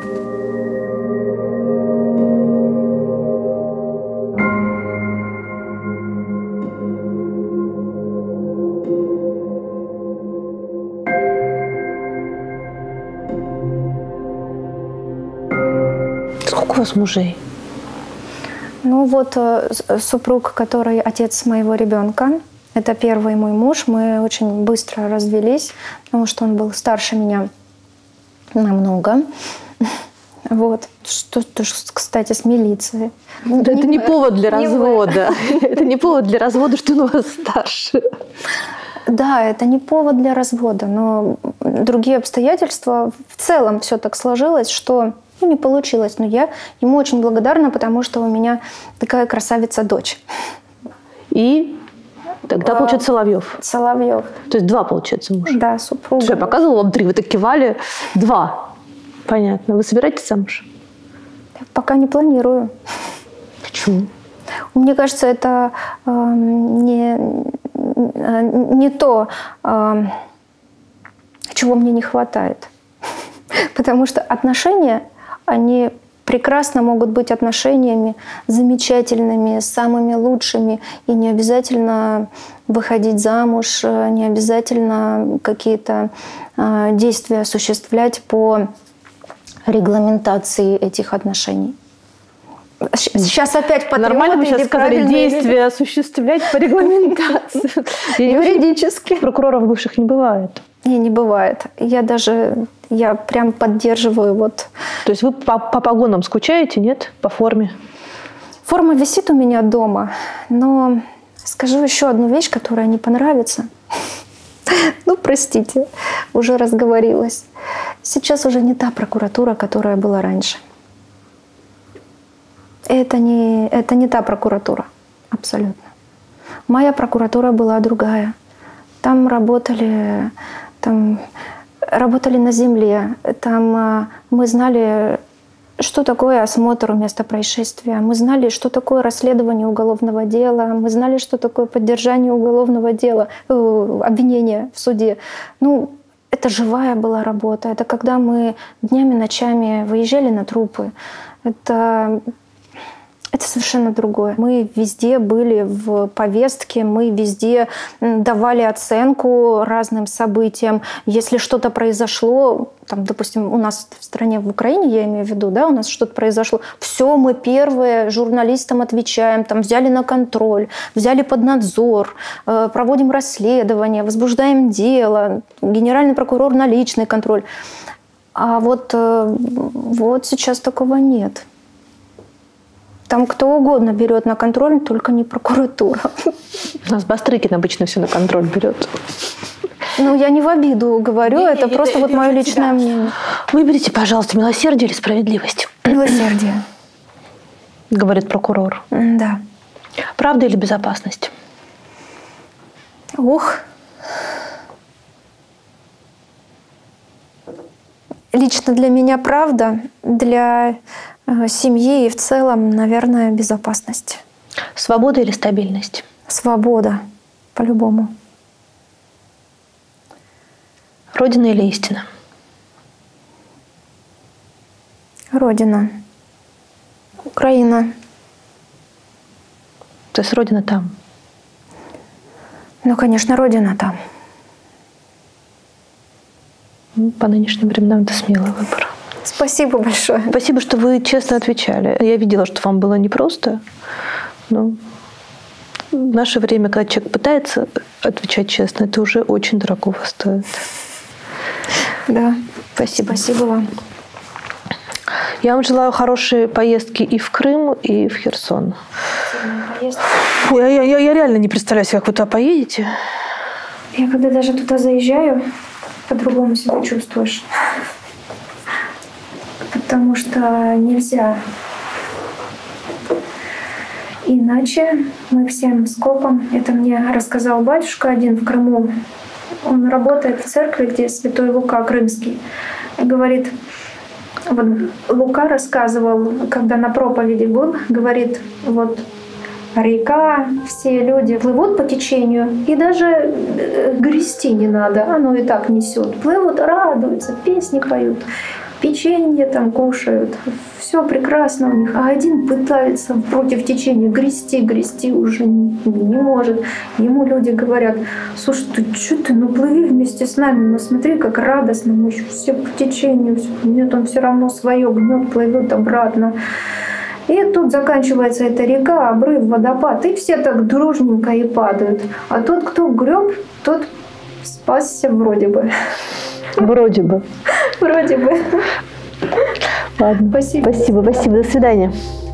Сколько у вас мужей? Ну вот супруг, который отец моего ребенка, это первый мой муж. Мы очень быстро развелись, потому что он был старше меня намного. Вот. Что, что, кстати, с милицией. Это не, не повод для не развода. Это не повод для развода, что он у вас старше. Да, это не повод для развода, но другие обстоятельства. В целом все так сложилось, что ну, не получилось. Но я ему очень благодарна, потому что у меня такая красавица-дочь. И тогда, получается, Соловьев. Соловьев. То есть два, получается, мужа. Да, супруга. Что, я показывала вам три, вы так кивали. Два. Понятно. Вы собираетесь замуж? Я пока не планирую. Почему? Мне кажется, это э, не, не то, э, чего мне не хватает. Потому что отношения, они прекрасно могут быть отношениями замечательными, самыми лучшими. И не обязательно выходить замуж, не обязательно какие-то э, действия осуществлять по регламентации этих отношений. Сейчас опять патриоты. Нормально вы сейчас сказали, действия осуществлять по регламентации. Юридически. Прокуроров бывших не бывает. Не, не бывает. Я даже, я прям поддерживаю вот. То есть вы по, по погонам скучаете, нет? По форме? Форма висит у меня дома, но скажу еще одну вещь, которая не понравится. Ну, простите, уже разговорилась. Сейчас уже не та прокуратура, которая была раньше. Это не, это не та прокуратура, абсолютно. Моя прокуратура была другая. Там работали, там работали на земле. Там мы знали, что такое осмотр у места происшествия. Мы знали, что такое расследование уголовного дела. Мы знали, что такое поддержание уголовного дела, э, обвинения в суде. Ну, это живая была работа. Это когда мы днями, ночами выезжали на трупы. Это... Это совершенно другое. Мы везде были в повестке, мы везде давали оценку разным событиям. Если что-то произошло, там, допустим, у нас в стране, в Украине, я имею в виду, да, у нас что-то произошло, все, мы первые журналистам отвечаем, там, взяли на контроль, взяли под надзор, э, проводим расследование, возбуждаем дело, генеральный прокурор на личный контроль. А вот, э, вот сейчас такого нет. Там кто угодно берет на контроль, только не прокуратура. У нас Бастрыкин обычно все на контроль берет. Ну, я не в обиду говорю, не, это не, просто это, вот это мое личное тебя. мнение. Выберите, пожалуйста, милосердие или справедливость? Милосердие. Говорит прокурор. Да. Правда или безопасность? Ух. Лично для меня правда, для семьи и в целом, наверное, безопасность. Свобода или стабильность? Свобода, по-любому. Родина или истина? Родина. Украина. То есть родина там? Ну, конечно, родина там. По нынешним временам это смелый выбор. Спасибо большое. Спасибо, что вы честно отвечали. Я видела, что вам было непросто, но в наше время, когда человек пытается отвечать честно, это уже очень дорого стоит. Да. Спасибо. Спасибо вам. Я вам желаю хорошей поездки и в Крым, и в Херсон. Фу, я, я, я реально не представляю себе, как вы туда поедете. Я когда даже туда заезжаю, по-другому себя чувствуешь. Потому что нельзя иначе. Мы всем скопом. Это мне рассказал батюшка один в Крыму. Он работает в церкви, где святой Лука Крымский. И говорит, вот Лука рассказывал, когда на проповеди был, говорит, вот река, все люди плывут по течению, и даже грести не надо, оно и так несет. Плывут, радуются, песни поют, печенье там кушают, все прекрасно у них. А один пытается против течения грести, грести уже не, не может. Ему люди говорят, слушай, ты что ты, ну плыви вместе с нами, ну смотри, как радостно, мы еще все по течению, нет, он все равно свое гнет, плывет обратно. И тут заканчивается эта река, обрыв, водопад, и все так дружненько и падают. А тот, кто греб, тот спасся вроде бы. Вроде бы. Вроде бы. Ладно. Спасибо. Спасибо, спасибо. До свидания.